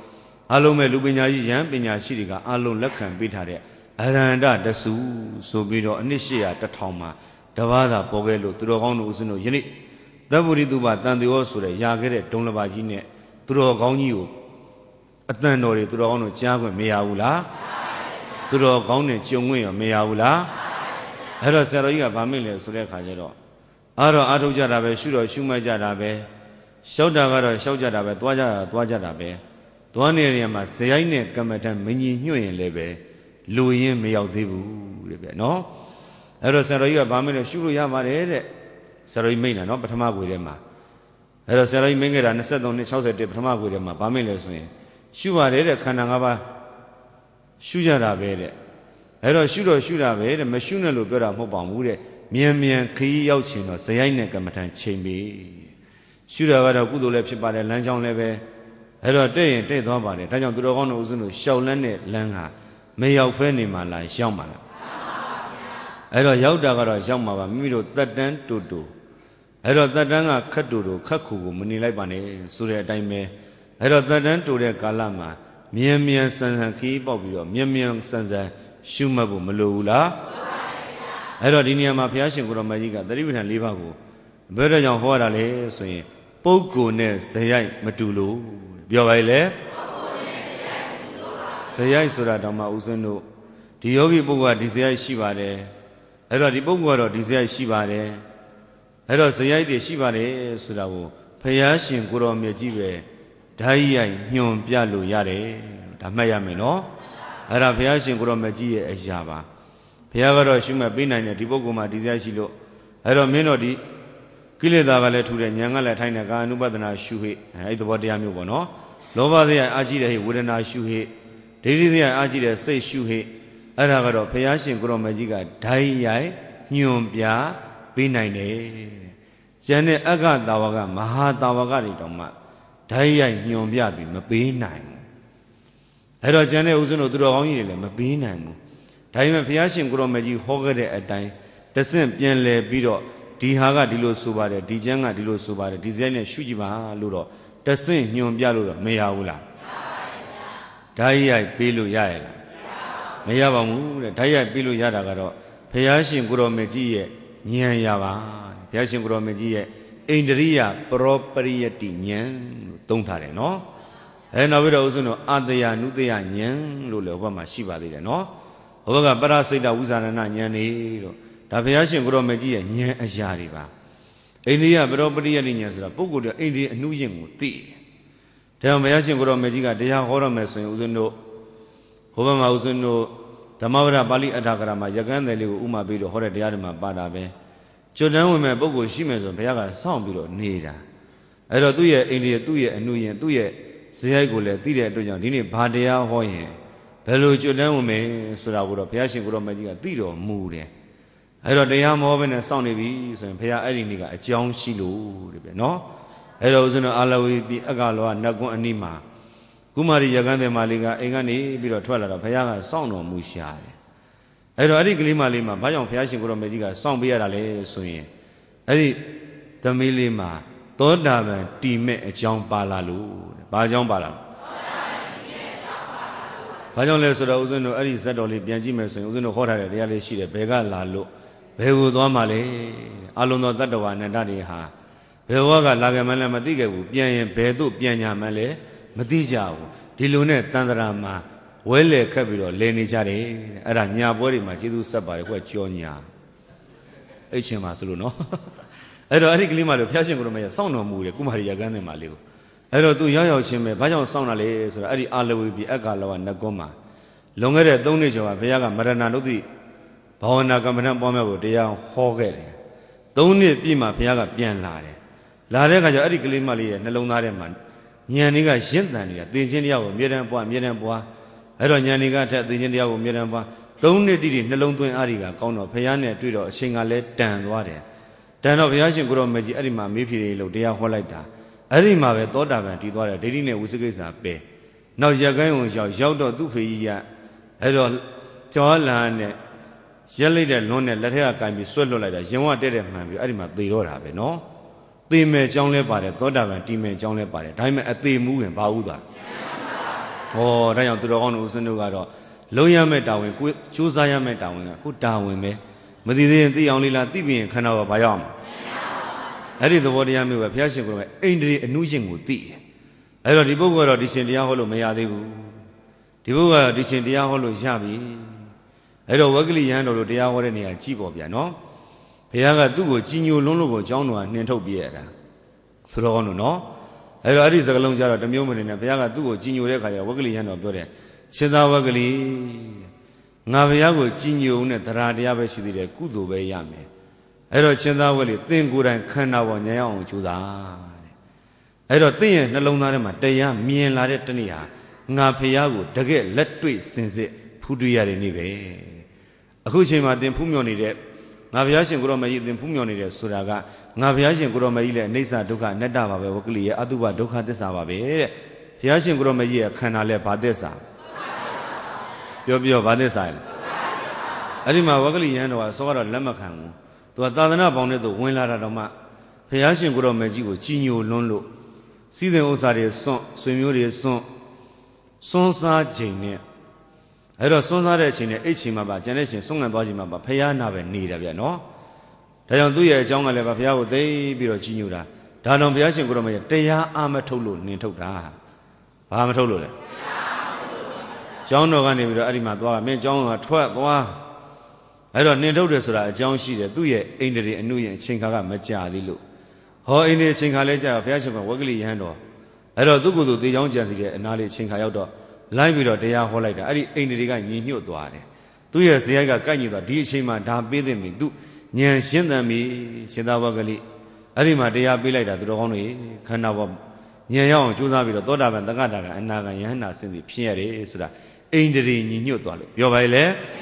A: အလုံးမဲ့လူပညာကြီးယဟန်ပညာရှိတွေကအလုံးလက်ခံပေးထားတဲ့အရဟန္တတဆူဆိုပြီးတော့အနှစ်၈ရာတစ်ထောင်မှာတပါးသာပေါ်ခဲ့လို့သူတော်ကောင်းတို့ဦးဇင်းတို့ယနေ့သဗ္ဗုရိတုပတန်တေယောဆိုတဲ့ရာခဲ့တဲ့ဒုံလပါကြီးနဲ့သူတော်ကောင်းကြီးကိုအတန်တော်တွေသူတော်ကောင်းတို့ကြားခွင့်မရဘူးလားသူတော်ကောင်းနဲ့ကြုံခွင့်ရောမရဘူးလားအဲ့တော့ဆရာတော်ကြီးကဗာမိတ်လေဆိုတဲ့အခါကျတော့အားတော့အားထုတ်ကြတာပဲရှုတော့ရှုမှတ်ကြတာပဲရှောက်တာကတော့ရှောက်ကြတာပဲသွားကြတာသွားကြတာပဲသွားနေနေမှာဇယိုက်နဲ့ကမ္မထမညီညွတ်ရင်လည်းပဲလူရင်းမရောက်သေးဘူးတဲ့ဗျနော်အဲ့တော့ဆရာတော်ကြီးကဗာမိတ်လေရှုလို့ရပါတယ်တဲ့ဆရာတော်ကြီးမိတ်လာနော်ပထမခွေထဲမှာအဲ့တော့ဆရာတော်ကြီးမိတ်ခဲ့တာ၂၃နှစ်၆၁ပထမခွေထဲမှာဗာမိတ်လေဆိုရင်ရှုပါတယ်တဲ့ခန္ဓာ၅ပါးရှုကြတာပဲတဲ့အဲ့တော့ရှုတော့ရှုတာပဲတဲ့မရှုနဲ့လို့ပြောတာမဟုတ်ပါဘူးတဲ့မြန်မြန်ခရီးရောက်ချင်တော့ဇယိုက်နဲ့ကမ္မထချိန်ပြီရှုတာကတော့ကုသိုလ်လည်းဖြစ်ပါတယ်လမ်းကြောင်းလည်းပဲအဲ့တော့တဲ့ရင်တဲ့သွားပါတယ်ဒါကြောင့်သူတော်ကောင်းတို့ဦးဇင်းတို့ရှောက်လန်းတဲ့လမ်းဟာမရောက်ဖဲနေမှလားရောက်မှလားအဲ့တော့ရောက်တာကတော့ရောက်မှာပါမိမိတို့တက်တန်းတူတူအဲ့တော့တက်တန်းကခက်တူတူခက်ခူကိုမနေလိုက်ပါနဲ့ဆိုတဲ့အတိုင်းပဲအဲ့တော့တက်တန်းတူတဲ့ကာလမှာမြန်မြန်ဆန်ဆန်ခီးပေါက်ပြီးတော့မြန်မြန်ဆန်ဆန်ရှုမှတ်ဖို့မလိုဘူးလားအဲ့တော့ဒီနေရာမှာဘုရားရှင်ကိုရောမကြီးကသတိပဋ္ဌာန်၄ပါးကိုဘယ်တော့ကြောင့်ဟောရတာလဲဆိုရင်ပုဂ္ဂိုလ်နဲ့ဇယိုက်မတူလို့ပြောပါလေဇယိုက်ဆိုတာတောင်မှဦးဇင်းတို့ဒီယောဂီပုဂ္ဂိုလ်ကဒီဇယိုက်ရှိပါတယ်အဲ့တော့ဒီပုဂ္ဂိုလ်ကတော့ဒီဇယိုက်ရှိပါတယ်အဲ့တော့ဇယိုက်တွေရှိပါတယ်ဆိုတာကိုဘုရားရှင်ကိုရောမြတ်ကြီးပဲဓာတ်ရိုက်ညွန်ပြလို့ရတယ်ဒါမှတ်ရမယ်နော်အဲ့ဒါဘုရားရှင်ကိုရောမြတ်ကြီးရဲ့အရာပါဘုရားကတော့ရှုမှတ်ပေးနိုင်တယ်ဒီပုဂ္ဂိုလ်မှာဒီဇယိုက်ရှိလို့အဲ့တော့မင်းတို့ဒီကိလေသာကလည်းထူတယ်ဉာဏ်ကလည်းထိုင်တယ်ကာအနုပဒနာရှုဟိအဲ့ဒီသဘောတရားမျိုးပေါ့နော်လောဘဇယိုက်အာကြည့်တဲ့ဟိဝေဒနာရှုဟိဒိဋ္ဌိဇယိုက်အာကြည့်တဲ့စိတ်ရှုဟိအဲ့ဒါကတော့ဘုရားရှင်ကိုရောမြတ်ကြီးကဓာတ်ရိုက်ညွန်ပြပေးနိုင်တယ်ကျန်တဲ့အက္ခတာဝကမဟာတာဝကတွေတောင်မှဓာတ်ရိုက်ညွန်ပြပြီးမပေးနိုင်ဘူးအဲ့တော့ကျန်တဲ့ဥစဉ်တို့သူတော်ကောင်းကြီးတွေလည်းမပေးနိုင်ဘူးဒါပေမဲ့ဘုရားရှင်ကိုရောမြတ်ကြီးဟောခဲ့တဲ့အတိုင်းတဆင့်ပြန်လဲပြီးတော့ဒီဟာကဒီလိုဆိုပါတယ်ဒီကျမ်းကဒီလိုဆိုပါတယ်ဒီစရိုက်နဲ့ရှုကြည့်ပါလို့တော့တဆင့်ညွန်ပြလို့တော့မရဘူးလားဓာတ်ရိုက်ပေးလို့ရရဲ့လားမရပါဘူးတဲ့ဓာတ်ရိုက်ပေးလို့ရတာကတော့ဘုရားရှင်ကိုရောမြတ်ကြီးရဲ့ဉာဏ်ရပါဘုရားရှင်ကိုရောမြတ်ကြီးရဲ့ဣန္ဒြိယပရောပရိယတိဉာဏ်လို့သုံးထားတယ်နော်အဲနောက်ပြီးတော့ဥစဉ်တော့အာတယနုတယဉာဏ်လို့လည်းဟောမှာရှိပါသေးတယ်နော်ဟောကပရစိတ်တဝိဇာရဏဉာဏ်နေတော့ဒါဘုရားရှင်ကိုရောမြတ်ကြီးရဲ့ဉာဏ်အရာတွေပါဣန္ဒြိယပရောပရိယတိဉာဏ်ဆိုတာပုဂ္ဂိုလ်တွေဣန္ဒြိယအနှုယင်ကိုသိတယ်ဒါကြောင့်ဘုရားရှင်ကိုရောမြတ်ကြီးကတရားဟောရမယ်ဆိုရင်ဥစဉ်တို့ဟောဘမှာဥစဉ်တို့ဓမ္မဝရပါဠိအထာဂရမှာရကန်းတယ်လေးကိုဥမာပြီးတော့ဟောတဲ့တရားတွေမှာပါတာပဲကျွတ်တန်းဝင်မဲ့ပုဂ္ဂိုလ်ရှိမယ်ဆိုဘုရားကစောင့်ပြီးတော့နေတာအဲ့တော့သူ့ရဲ့ဣန္ဒြိယသူ့ရဲ့အနှုယင်သူ့ရဲ့ဇယိုက်ကိုလည်းသိတဲ့အတွက်ကြောင့်ဒီနေ့ဘာတရားဟောရင်ဘယ်လိုကျွတ်တန်းဝင်မယ်ဆိုတာကိုတော့ဘုရားရှင်ကိုရောမြတ်ကြီးကသိတော်မူတယ်အဲ့တော့တရားမဟောဘဲနဲ့စောင့်နေပြီဆိုရင်ဘုရားအဲ့ဒီနေ့ကအကြောင်းရှိလို့တဲ့ဗျနော်အဲ့တော့ဦးဇင်းတို့အာလဝေပြီးအက္ခလောကနတ်ကွန်းအနီးမှာကုမာရီရကန်းတယ်မလေးကအိမ်ကနေပြီးတော့ထွက်လာတော့ဘုရားကစောင့်တော်မူရှာတယ်အဲ့တော့အဲ့ဒီကလေးမလေးမှာဘာကြောင့်ဘုရားရှင်ကိုရောမြတ်ကြီးကစောင့်ပေးရတာလဲဆိုရင်အဲ့ဒီသမီးလေးမှာသောတာပန်တီမဲ့အကြောင်းပါလာလို့တဲ့ဘာကြောင့်ပါလာလဲဘာကြောင့်လဲဆိုတော့ဦးဇင်းတို့အဲ့ဒီဇတ်တော်လေးပြန်ကြည့်မယ်ဆိုရင်ဦးဇင်းတို့ဟောထားတဲ့တရားလေးရှိတယ်ဘယ်ကလာလို့ဘယ်ကိုသွားမှလဲအလုံးသောတတ္တဝါအနန္တတွေဟာဘယ်ဘဝကလာကြမှန်းလည်းမသိခဲ့ဘူးပြန်ရင်ဘယ်သို့ပြန်ညာမှန်းလည်းမသိကြဘူးဒီလိုနဲ့တန်ត្រာမှာဝဲလေခက်ပြီးတော့လဲနေကြတယ်အဲ့ဒါညာပွဲတွေမှာကျေးဇူးဆက်ပါတယ်ခွက်ကြောညာအဲ့ချင်းပါဆိုလို့နော်အဲ့တော့အဲ့ဒီကလေးမလေးဘုရားရှင်ကိုယ်တော်မြတ်စောင့်တော်မူတယ်ကုမာရီရကန်းတယ်မလေးကိုအဲ့တော့သူရောက်ရောက်ချင်းပဲဘာကြောင့်စောင့်တာလဲဆိုတော့အဲ့ဒီအာလဝေပြီးအက္ခလောကနတ်ကွန်းမှာလွန်ခဲ့တဲ့သုံးနှစ်ကျော်ကဘုရားကမရဏနုဒ္ဓိဘာဝနာကမ္မဋ္ဌာန်းပွားများဖို့တရားဟောခဲ့တယ်သုံးနှစ်ပြည့်မှဘုရားကပြန်လာတယ်လာတဲ့အခါကျအဲ့ဒီကလေးမလေးရဲ့နှလုံးသားထဲမှာဉာဏ်တွေကရင့်တန်နေတာသိခြင်းတရားကိုအမြဲတမ်းပွားအမြဲတမ်းပွားအဲ့တော့ဉာဏ်တွေကထက်သိခြင်းတရားကိုအမြဲတမ်းပွားသုံးနှစ်တိတိနှလုံးသွင်းအားတွေကကောင်းတော့ဘုရားနဲ့တွေ့တော့အချိန်ကလည်းတန်သွားတယ်တန်တော့ဘုရားရှင်ကိုရောမြတ်ကြီးအဲ့ဒီမှာမေးဖြေလို့တရားဟောလိုက်တာအဲ့ဒီမှာပဲသောတာပန်တည်သွားတယ်ဒိဋ္ဌိနဲ့ဝိသိကိစ္စပဲနောက်ရကိုင်းဝင်ရောက်ရောက်တော့သူ့ဖေကြီးရအဲ့တော့ကြောလန်နဲ့ရက်လိုက်တဲ့လွန်းနဲ့လက်ထက်ကကင်ပြီးဆွဲလွတ်လိုက်တာရင်ဝတဲ့တဲ့မှန်ပြီးအဲ့ဒီမှာသေတော့တာပဲနော်သေမဲ့ကြောင်းလဲပါတယ်သောတာပန်တည်မဲ့ကြောင်းလဲပါတယ်ဒါပေမဲ့အသေးမူးရင်ဘာဥသာ哦，ဒါကြောင့်သူတော်ကောင်းတို့ဦးဇင်းတို့ကတော့လုံးရမဲ့တာဝန်ကိုကြိုးစားရမဲ့တာဝန်ကကိုတာဝန်ပဲမသိသေးရင်သိအောင်လေးလားသိပြီးရင်ခန္ဓာကဘာရောက်မှာအဲ့ဒီသဘောတရားမျိုးပဲဘုရားရှင်ကိုယ်ကအိန္ဒြေအနုရှင်ကိုသိတယ်အဲ့တော့ဒီပုဂ္ဂိုလ်ကတော့ဒီရှင်တရားဟောလို့မရသေးဘူးဒီပုဂ္ဂိုလ်ကဒီရှင်တရားဟောလို့ရပြီအဲ့တော့ဝဂ္ဂလိယဟန်တော်တို့တရားဟောတဲ့နေရာကြည့်ပေါ့ဗျာနော်ဘုရားကသူ့ကိုကြီးညိုလွန်းလို့ကိုကျောင်းတော်ကနှင်ထုတ်ပြရတာသူတော်ကောင်းတို့နော်အဲ့တော့အဲ့ဒီစကားလုံးကြတော့တမျိုးမနေနဲ့ဘုရားကသူ့ကိုကြီးညိုတဲ့အခါကျဝဂ္ဂလိယဟန်တော်ပြောတယ်ရှင်သာဝဂ္ဂလိငါဘုရားကိုကြီးညိုနဲ့တရားတရားပဲရှိသေးတယ်ကုသိုလ်ပဲရမယ်အဲ့တော့ရှင်သာဝဂ္ဂလိသင်ကိုယ်တိုင်ခန္ဓာပေါ်ဉာဏ်အောင်ကြိုးစားတဲ့အဲ့တော့သင်ရဲ့နှလုံးသားထဲမှာတရားမြင်လာတဲ့တနေ့ဟာငါဘုရားကိုတကယ်လက်တွေ့စင်စစ်ဖူးတွေ့ရတဲ့နေ့ပဲအခုချိန်မှာသင်ဖူးမြော်နေတဲ့ငါဘုရားရှင်ကိုရောမကြီးသင်ဖူးမြော်နေတဲ့ဆိုတာကငါဘုရားရှင်ကိုရောမကြီးလည်းအိဋ္ဌဒုက္ခအနတ္တပါပဲဝဂ္ဂလိရဲ့အတုပဒုက္ခသစ္စာပါပဲတဲ့ဘုရားရှင်ကိုရောမကြီးရဲ့ခန္ဓာလည်းဘာသစ္စာပြောပြောဘာသစ္စာလဲအဲ့ဒီမှာဝဂ္ဂလိယဟန်တော်ကစောကတော့လက်မခံဘူးသူကသာသနာပေါင်းတဲ့သူဝင်လာတာတော့မှဘုရားရှင်ကိုရောမကြီးကိုကြီးညိုလွန်းလို့စီးတဲ့ဥစ္စာတွေစွန့်ဆွေမျိုးတွေစွန့်စွန်းစားခြင်းနဲ့အဲ့တော့စွန်းစားတဲ့အချိန်နဲ့အိတ်ချိန်မှာပါကျန်တဲ့ချိန်စွန့်ငံသွားချိန်မှာပါဘုရားနာပဲနေတာဗျနော်ဒါကြောင့်သူ့ရဲ့အကြောင်းကလည်းဘုရားကိုသိပြီးတော့ကြီးညိုတာဒါတော့ဘုရားရှင်ကိုရောမကြီးတရားအားမထုတ်လို့နင်ထုတ်တာဘာမထုတ်လို့လဲကျောင်းတော်ကနေပြီးတော့အဲ့ဒီမှာသွားမင်းကျောင်းကထွက်သွားအဲ့တော့နှင်ထုတ်တယ်ဆိုတာအကြောင်းရှိတယ်သူ့ရဲ့အိန္ဒြေအနုရဲ့အချိန်ခါကမကြာသေးလို့ဟောအိန္ဒြေအချိန်ခါလဲကြာဘုရားရှင်ကဝဂ္ဂလိယဟန်တော်အဲ့တော့သူ့ကိုယ်သူသေချောင်းကြံစီတဲ့အနာလေးအချိန်ခါရောက်တော့လိုက်ပြီးတော့တရားဟောလိုက်တာအဲ့ဒီအိန္ဒြေကညီညွတ်သွားတယ်သူ့ရဲ့ဇေယိုက်ကကိုက်ညီသွားဒီအချိန်မှာဒါပေးသိပြီသူဉာဏ်ရှင်းသံပြီရှင်သာဝဂ္ဂလိအဲ့ဒီမှာတရားပေးလိုက်တာသူတော်ကောင်းတွေခန္ဓာပေါ်ဉာဏ်ရောက်အောင်ကြိုးစားပြီးတော့သောတာပန်တက္ကတာကအနာဂံယဟန္တာစင်စီဖြစ်ရတယ်ဆိုတာအိန္ဒြေညီညွတ်သွားလို့ပြောပါလေ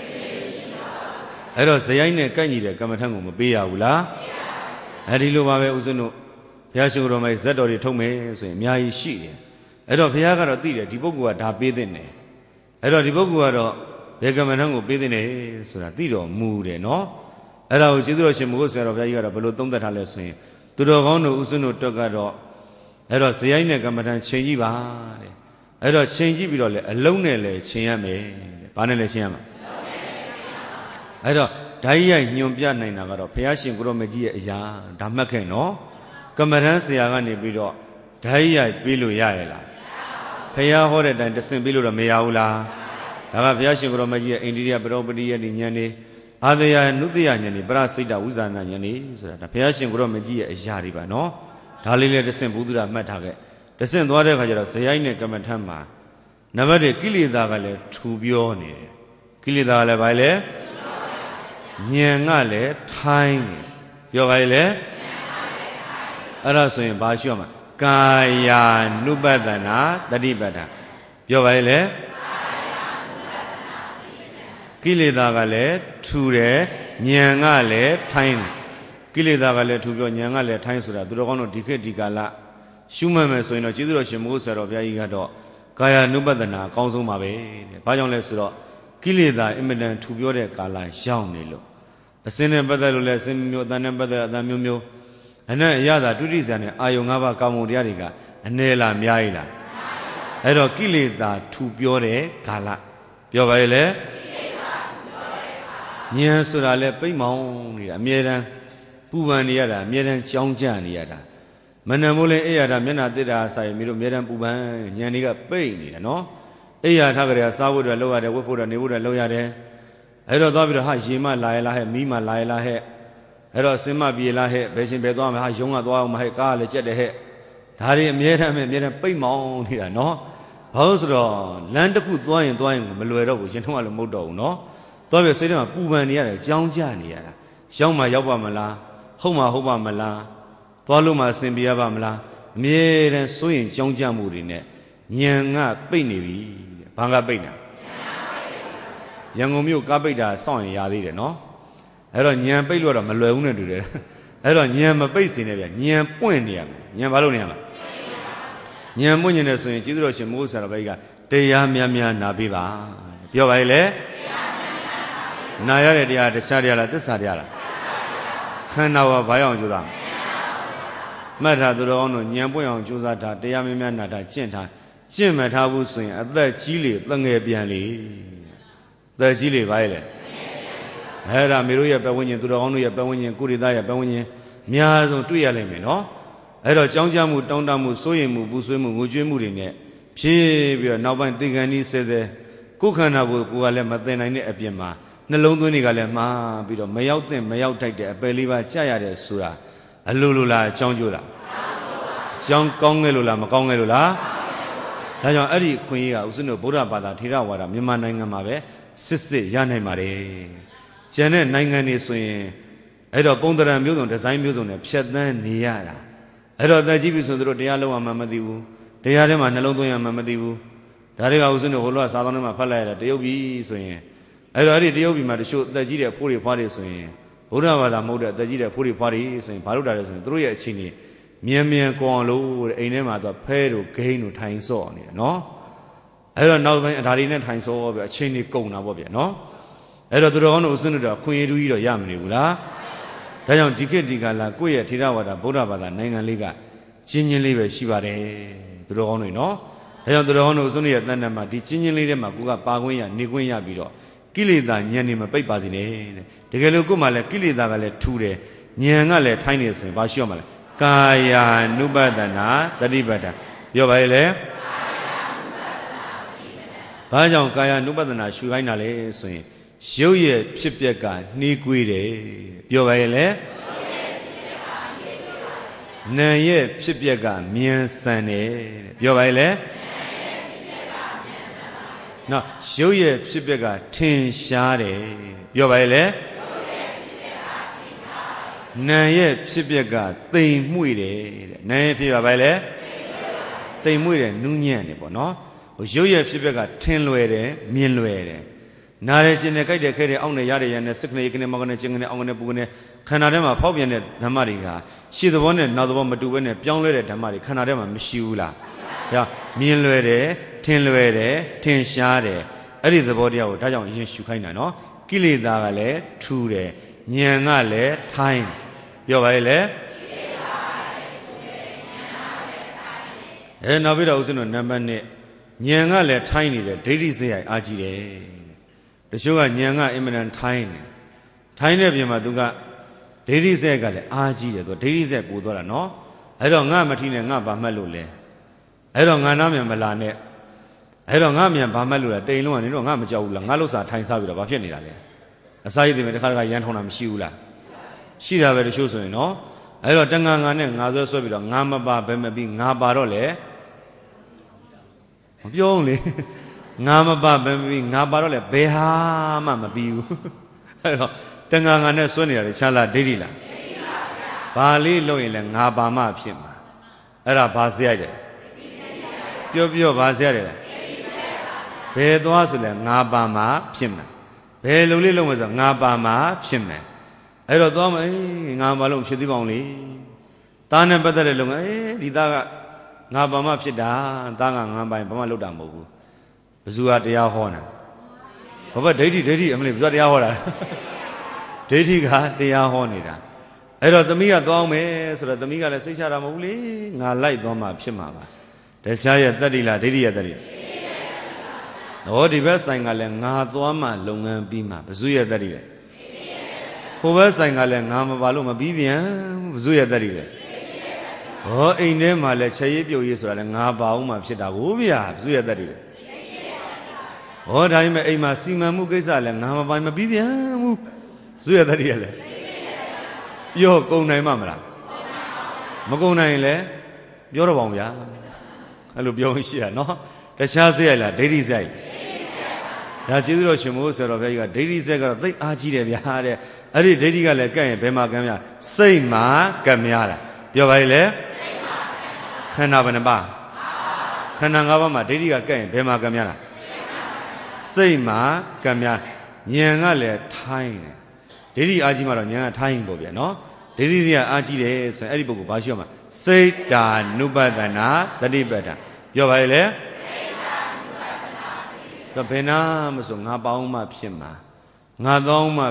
A: အဲ့တော့ဇယိုက်နဲ့ကိုက်ညီတဲ့ကမ္မထံကိုမပေးရဘူးလားအဲ့ဒီလိုပါပဲဦးဇင်းတို့ဘုရားရှင်ကိုယ်တော်မှာဇက်တော်တွေထုတ်မယ်ဆိုရင်အများကြီးရှိတယ်အဲ့တော့ဘုရားကတော့သိတယ်ဒီပုဂ္ဂိုလ်ကဒါပေးတဲ့နယ်အဲ့တော့ဒီပုဂ္ဂိုလ်ကတော့ဘယ်ကမ္မထံကိုပေးတဲ့နယ်ဆိုတာသိတော်မူတယ်နော်အဲ့ဒါကိုကျေးဇူးတော်ရှင်မိုးဆရာတော်ဘုရားကြီးကတော့ဘယ်လိုသုံးသပ်ထားလဲဆိုရင်သူတော်ကောင်းတို့ဦးဇင်းတို့တက်ကတော့အဲ့တော့ဇယိုက်နဲ့ကမ္မထံချိန်ကြည့်ပါတဲ့အဲ့တော့ချိန်ကြည့်ပြီးတော့လေအလုံးနဲ့လေချိန်ရမယ်တဲ့ဘာနဲ့လဲချိန်ရမှာအဲ့တော့ဓာတ်ရိုက်ညွန်ပြနိုင်တာကတော့ဘုရားရှင်ကိုရောမကြီးရဲ့အရာဒါမှတ်ခဲ့နော်ကမ္မထံဆရာကနေပြီးတော့ဓာတ်ရိုက်ပြီးလို့ရရဲ့လားဘုရားဟောတဲ့အတိုင်းတဆင့်ပြီးလို့တော့မရဘူးလားဒါကဘုရားရှင်ကိုရောမကြီးရဲ့အိန္ဒိယပရောပတိယဉာဏ်နေအာသယနုတ္တယဉာဏ်နေပရစိတ်တဝိဇာနာဉာဏ်နေဆိုတာဒါဘုရားရှင်ကိုရောမကြီးရဲ့အရာတွေပါနော်ဒါလေးလည်းတဆင့်ဘုဒ္ဓရာမှတ်ထားခဲ့တဆင့်သွားတဲ့အခါကျတော့ဇယိုက်နဲ့ကမ္မထံမှာနံပါတ်တစ်ကိလေသာကလည်းထူပြောနေတယ်ကိလေသာကလည်းဘာလဲဉာဏ်ကလည်းထိုင်းနေပြောပါလေအဲ့ဒါဆိုရင်ဘာရှိရမှာကာယ ानु ပတ္တနာတတိပဋ္ဌာန်ပြောပါလေကိလေသာကလည်းထူတယ်ဉာဏ်ကလည်းထိုင်းတယ်ကိလေသာကလည်းထူပြောဉာဏ်ကလည်းထိုင်းဆိုတာသူတော်ကောင်းတို့ဒီခေတ်ဒီကာလရှုမှတ်မယ်ဆိုရင်တော့ကျေးဇူးတော်ရှင်မိုးဆရာတော်ဘုရားကြီးကတော့ကာယ ानु ပတ္တနာအကောင်းဆုံးပါပဲတဲ့ဘာကြောင့်လဲဆိုတော့ကိလေသာအင်မတန်ထူပြောတဲ့ကာလရောက်နေလို့အစင်းနဲ့ပတ်သက်လို့လည်းအစင်းမျိုးအတန်နဲ့ပတ်သက်အတန်မျိုးမျိုးအနဲ့အရသာတုတိဇာနဲ့အာယုံ၅ပါးကောင်းမှုတရားတွေကအနည်းလားများရည်လားအဲ့တော့ကိလေသာထူပြောတဲ့ကာလပြောပါရဲ့လေဉာဏ်ဆိုတာလဲပိတ်မောင်းနေတာအမြဲတမ်းပူပန်နေရတာအမြဲတမ်းကြောင်းကြနေရတာမနံမိုးလဲအဲ့ရတာမျက်နှာတစ်တာဆိုင်မျိုးတို့အမြဲတမ်းပူပန်ဉာဏ်တွေကပိတ်နေတာနော်အဲ့ရထားကြရစားဖို့တွေလောက်ရတယ်ဝတ်ဖို့တွေနေဖို့တွေလောက်ရတယ်အဲ့တော့သွားပြီးတော့ဟာရေမလာရလားဟဲ့မီးမလာရလားဟဲ့အဲ့တော့စင်မပြေလားဟဲ့ဘယ်ရှင်ဘယ်သွားမလဲဟာယုံကသွားအောင်မဟဲ့ကားလည်းကြက်တယ်ဟဲ့ဒါတွေအမြဲတမ်းပဲအမြဲတမ်းပိတ်မောင်းနေတာနော်ဘာလို့ဆိုတော့လမ်းတစ်ခုသွားရင်သွားရင်မလွယ်တော့ဘူးရှင်ထုံးကလည်းမဟုတ်တော့ဘူးနော်သွားပြီးစိတ်ထဲမှာပူပန်နေရတယ်ကြောင်းကြနေရတာရောက်မှရောက်ပါမလားဟုတ်မှဟုတ်ပါမလားသွားလို့မှအစဉ်ပြေရပါမလားအမြဲတမ်းစိုးရင်ကြောင်းကြမှုတွေနဲ့ဉာဏ်ကပိတ်နေပြီဘာကပိတ်နေရန်ကုန်မြို့ကားပိတ်တာစောင့်ရင်ရသေးတယ်နော်အဲ့တော့ညံပိတ်လို့တော့မလွယ်ဘူးနဲ့တူတယ်အဲ့တော့ညံမပိတ်စင်နဲ့ဗျညံပွင့်နေရမယ်ညံဘာလို့နေရမှာညံပွင့်နေတယ်ဆိုရင်ကျေးဇူးတော်ရှင်မိုးဆရာတော်ဘုရားကတရားများများနာပေးပါပြောပါရဲ့လေနာရတဲ့တရားတရားတရားလားသစ္စာတရားလားခန္ဓာဝါဘာအောင်ကြိုးစားမှတ်ထားသူတော်ကောင်းတို့ညံပွင့်အောင်ကြိုးစားတာတရားများများနာတာကျင့်ထားကျင့်မထားဘူးဆိုရင်အသက်ကြီးလေတငယ်ပြန်လေသက်ကြီးလေပါလေအဲ့ဒါမေတို့ရဲ့ပတ်ဝန်းကျင်သူတော်ကောင်းတို့ရဲ့ပတ်ဝန်းကျင်ကိုရိသားရဲ့ပတ်ဝန်းကျင်အများဆုံးတွေ့ရလိမ့်မယ်နော်အဲ့တော့ကြောင်းကြမှုတောင်းတမှုစိုးရိမ်မှုပူဆွေးမှုငိုကြွေးမှုတွေနဲ့ဖြည်းပြီးတော့နောက်ပိုင်းသေကန်ဤဆဲဆဲကိုယ်ခန္ဓာကိုယ်ကိုယ်ကလည်းမသိနိုင်တဲ့အပြင်မှာနှလုံးသွင်းတွေကလည်းမှားပြီးတော့မရောက်တဲ့မရောက်ထိုက်တဲ့အပယ်လေးပါကြာရတယ်ဆိုတာအလိုလိုလားအကြောင်းကျိုးလားအကြောင်းကောင်းခဲ့လို့လားမကောင်းခဲ့လို့လားဒါကြောင့်အဲ့ဒီခွင့်ရကဥစ္စနဗုဒ္ဓဘာသာထေရဝါဒမြန်မာနိုင်ငံမှာပဲစစ်စစ်ရနိုင်ပါတယ်ကျန်တဲ့နိုင်ငံတွေဆိုရင်အဲ့တော့ပုံသဏ္ဍာန်မျိုးစုံဒီဇိုင်းမျိုးစုံနဲ့ဖြတ်သန်းနေရတာအဲ့တော့သက်ကြီးပြီဆိုသူတို့တရားလုံးဝမှမသိဘူးတရားထဲမှာနှလုံးသွင်းရမှမသိဘူးဒါတွေကဥစ္စနဟိုလောကစာသောထဲမှာဖတ်လိုက်ရတာတရုတ်ပြည်ဆိုရင်အဲ့တော့အဲ့ဒီတရုတ်ပြည်မှာတချို့သက်ကြီးတဲ့ဖိုးတွေဖွားတွေဆိုရင်ဗုဒ္ဓဘာသာမဟုတ်တဲ့အသက်ကြီးတဲ့ဖိုးတွေဖွားတွေဆိုရင်ဘာလို့တာလဲဆိုရင်သူတို့ရဲ့အခြေအနေမြန်မြန်ကောင်းလို့တဲ့အိမ်ထဲမှာသူဖဲတို့ဂိမ်းတို့ထိုင်ဆော့နေတယ်နော်အဲ့တော့နောက်ပိုင်းအဓာရီနဲ့ထိုင်ဆော့ပြီးအချိန်ကြီးကုန်တာပေါ့ဗျာနော်အဲ့တော့သူတော်ကောင်းတို့ဥစ္စနတို့ခွင့်ရတူကြီးတော့ရမနေဘူးလားဒါကြောင့်ဒီခေတ်ဒီကာလကိုယ့်ရဲ့ထေရဝါဒဗုဒ္ဓဘာသာနိုင်ငံလေးကချင်းချင်းလေးပဲရှိပါတယ်သူတော်ကောင်းတွေနော်ဒါကြောင့်သူတော်ကောင်းတို့ဥစ္စနရဲ့တဏ္ဍာမှာဒီချင်းချင်းလေးထဲမှာကိုကပါခွင့်ရနေခွင့်ရပြီးတော့ကိလေသာဉာဏ်နေမပိတ်ပါစေနဲ့တဲ့တကယ်လို့ကိုယ်မှလည်းကိလေသာကလည်းထူတယ်ဉာဏ်ကလည်းထိုင်းနေဆိုရင်ဘာရှိရမှာလဲကာယ ानु ပတနာတတိပတ္တပြောပါရဲ့လေဘာကြောင့်ကာယ ानु ပတနာရှုခိုင်းတာလဲဆိုရင်ရုပ်ရဲ့ဖြစ်ပျက်ကနှီးကွေးတယ်ပြောပါရဲ့လေနာမ်ရဲ့ဖြစ်ပျက်ကမြန်ဆန်တယ်ပြောပါရဲ့လေနော်ရုပ်ရဲ့ဖြစ်ပျက်ကထင်ရှားတယ်ပြောပါရဲ့လေနာမ်ရဲ့ဖြစ်ပျက်ကတိမ်မွေ့တယ်တဲ့နာမ်ရဲ့ဖြစ်ပါပါလေတိမ်မွေ့တယ်နူးညံ့တယ်ပေါ့နော်ဟိုရုပ်ရဲ့ဖြစ်ပျက်ကထင်လွယ်တယ်မြင်လွယ်တယ်နားရရှင်နဲ့ကြိုက်တယ်ခဲတယ်အောင့်နဲ့ရတဲ့ရနဲ့စိတ်ကနေကနေမောကနေချင်းကနေအောင့်ကနေပူကနေခန္ဓာထဲမှာဖောက်ပြန်တဲ့ဓမ္မတွေကရှေ့သဘောနဲ့နောက်သဘောမတူဘဲနဲ့ပြောင်းလဲတဲ့ဓမ္မတွေခန္ဓာထဲမှာမရှိဘူးလားဒါမြင်လွယ်တယ်ထင်လွယ်တယ်ထင်ရှားတယ်အဲ့ဒီသဘောတရားကိုဒါကြောင့်ရင်ရှုခိုင်းတာနော်ကိလေသာကလည်းထူတယ်ဉာဏ်ကလည်းထိုင်းပြောပါရဲ့လေအဲနောက်ပြီးတော့ဥစ္စနနံပါတ်နှစ်ဉာဏ်ကလည်းထိုင်းနေတယ်ဒိဋ္ဌိစိတ်ရိုက်အားကြီးတယ်တချို့ကဉာဏ်ကအင်မတန်ထိုင်းတယ်ထိုင်းတဲ့ပြင်မှာသူကဒိဋ္ဌိစိတ်ကလည်းအားကြီးတယ်သူဒိဋ္ဌိစိတ်ပို့သွားတာနော်အဲ့တော့ငါမထီးနဲ့ငါဘာမှတ်လို့လဲအဲ့တော့ငါနားမြန်မလာနဲ့အဲ့တော့ငါမြန်ဘာမှတ်လို့လဲတိမ်လုံးကနေတော့ငါမကြောက်ဘူးလားငါလို့စာထိုင်စားပြီးတော့ဘာဖြစ်နေတာလဲအစာရည်တွေတခါတခါရန်ထုံတာမရှိဘူးလားရှိတာပဲတချို့ဆိုရင်နော်အဲ့တော့တငါငါနဲ့ငါဆွဲဆွဲပြီးတော့ငါမပါဘဲမပြီးငါပါတော့လေမပြောဘူးလေငါမပါဘဲမပြီးငါပါတော့လေဘယ်ဟာမှမပြီးဘူးအဲ့တော့တငါငါနဲ့ဆွဲနေတာလေရှားလားဒိဋ္ဌိလားဒိဋ္ဌိပါဗျာဘာလေးလုပ်ရင်လဲငါပါမှဖြစ်မှာအဲ့ဒါဘာစရိုက်တယ်ပြောပြောဘာစရိုက်တယ်ဘယ်သွားဆိုလဲငါပါမှဖြစ်မှာဘယ်လုံလေးလုံးမဆိုငါပါမှဖြစ်မယ်အဲ့တော့သွားမအေးငါဘာလို့ဖြစ်သေးပါအောင်လေသားနဲ့ပတ်သက်တဲ့လုံအေးဒီသားကငါဘာမှဖြစ်တာသားကငါပိုင်ဘာမှလုပ်တာမဟုတ်ဘူးဘယ်သူကတရားဟောတာဘာဘဒိဋ္ဌိဒိဋ္ဌိအမလေးဘယ်သူကတရားဟောတာဒိဋ္ဌိကတရားဟောနေတာအဲ့တော့သမီးကသွားအောင်မယ်ဆိုတော့သမီးကလည်းစိတ်ချတာမဟုတ်ဘူးလေငါလိုက်သွားမှဖြစ်မှာပါတရားရဲ့တတ္တိလားဒိဋ္ဌိရဲ့တတ္တိဟောဒီဘက်ဆိုင်ကလည်းငါသွားမှလုပ်ငန်းပြီးမှဘယ်သူရဲ့တတ္တိလဲဟိုဘက်ဆိုင်ကလည်းငါမပါလို့မပြီးပြန်ဘယ်သူရဲ့တတ္တိလဲဟောအိမ်ထဲမှာလည်းချက်ရေးပြုတ်ရေးဆိုတာလည်းငါပါအောင်မှဖြစ်တာကိုဗျာဘယ်သူရဲ့တတ္တိလဲဟောဒါပေမဲ့အိမ်မှာစီမံမှုကိစ္စလည်းငါမပိုင်မပြီးပြန်ဘူးဘယ်သူရဲ့တတ္တိလဲပြောကုန်နိုင်မှာမလားမကုန်နိုင်ရင်လည်းပြောတော့ပါအောင်ဗျာအဲ့လိုပြောရှိရနော်တခြားစိတ်ရလားဒိဋ္ဌိစိတ်ဒါကျေးဇူးတော်ရှင်မိုးဆရာတော်ဘုရားကြီးကဒိဋ္ဌိစိတ်ကတော့သိအားကြီးတယ်ဗျာတဲ့အဲ့ဒီဒိဋ္ဌိကလည်းကဲ့ရင်ဘယ်မှာကံများစိတ်မှာကံများတာပြောပါလေခန္ဓာဘယ်နှပါခန္ဓာ၅ပါးမှာဒိဋ္ဌိကကဲ့ရင်ဘယ်မှာကံများတာစိတ်မှာကံများဉာဏ်ကလည်းထိုင်းတယ်ဒိဋ္ဌိအားကြီးမှတော့ဉာဏ်ကထိုင်းပေါ့ဗျာနော်ဒိဋ္ဌိကအားကြီးတယ်ဆိုရင်အဲ့ဒီပုဂ္ဂိုလ်ဘာရှိရမှာစိတ်တာနုပတနာတတိပတ္တပြောပါလေကဘယ်နာမဆိုငါပေါင်းမှဖြစ်မှာငါသောင်းမှ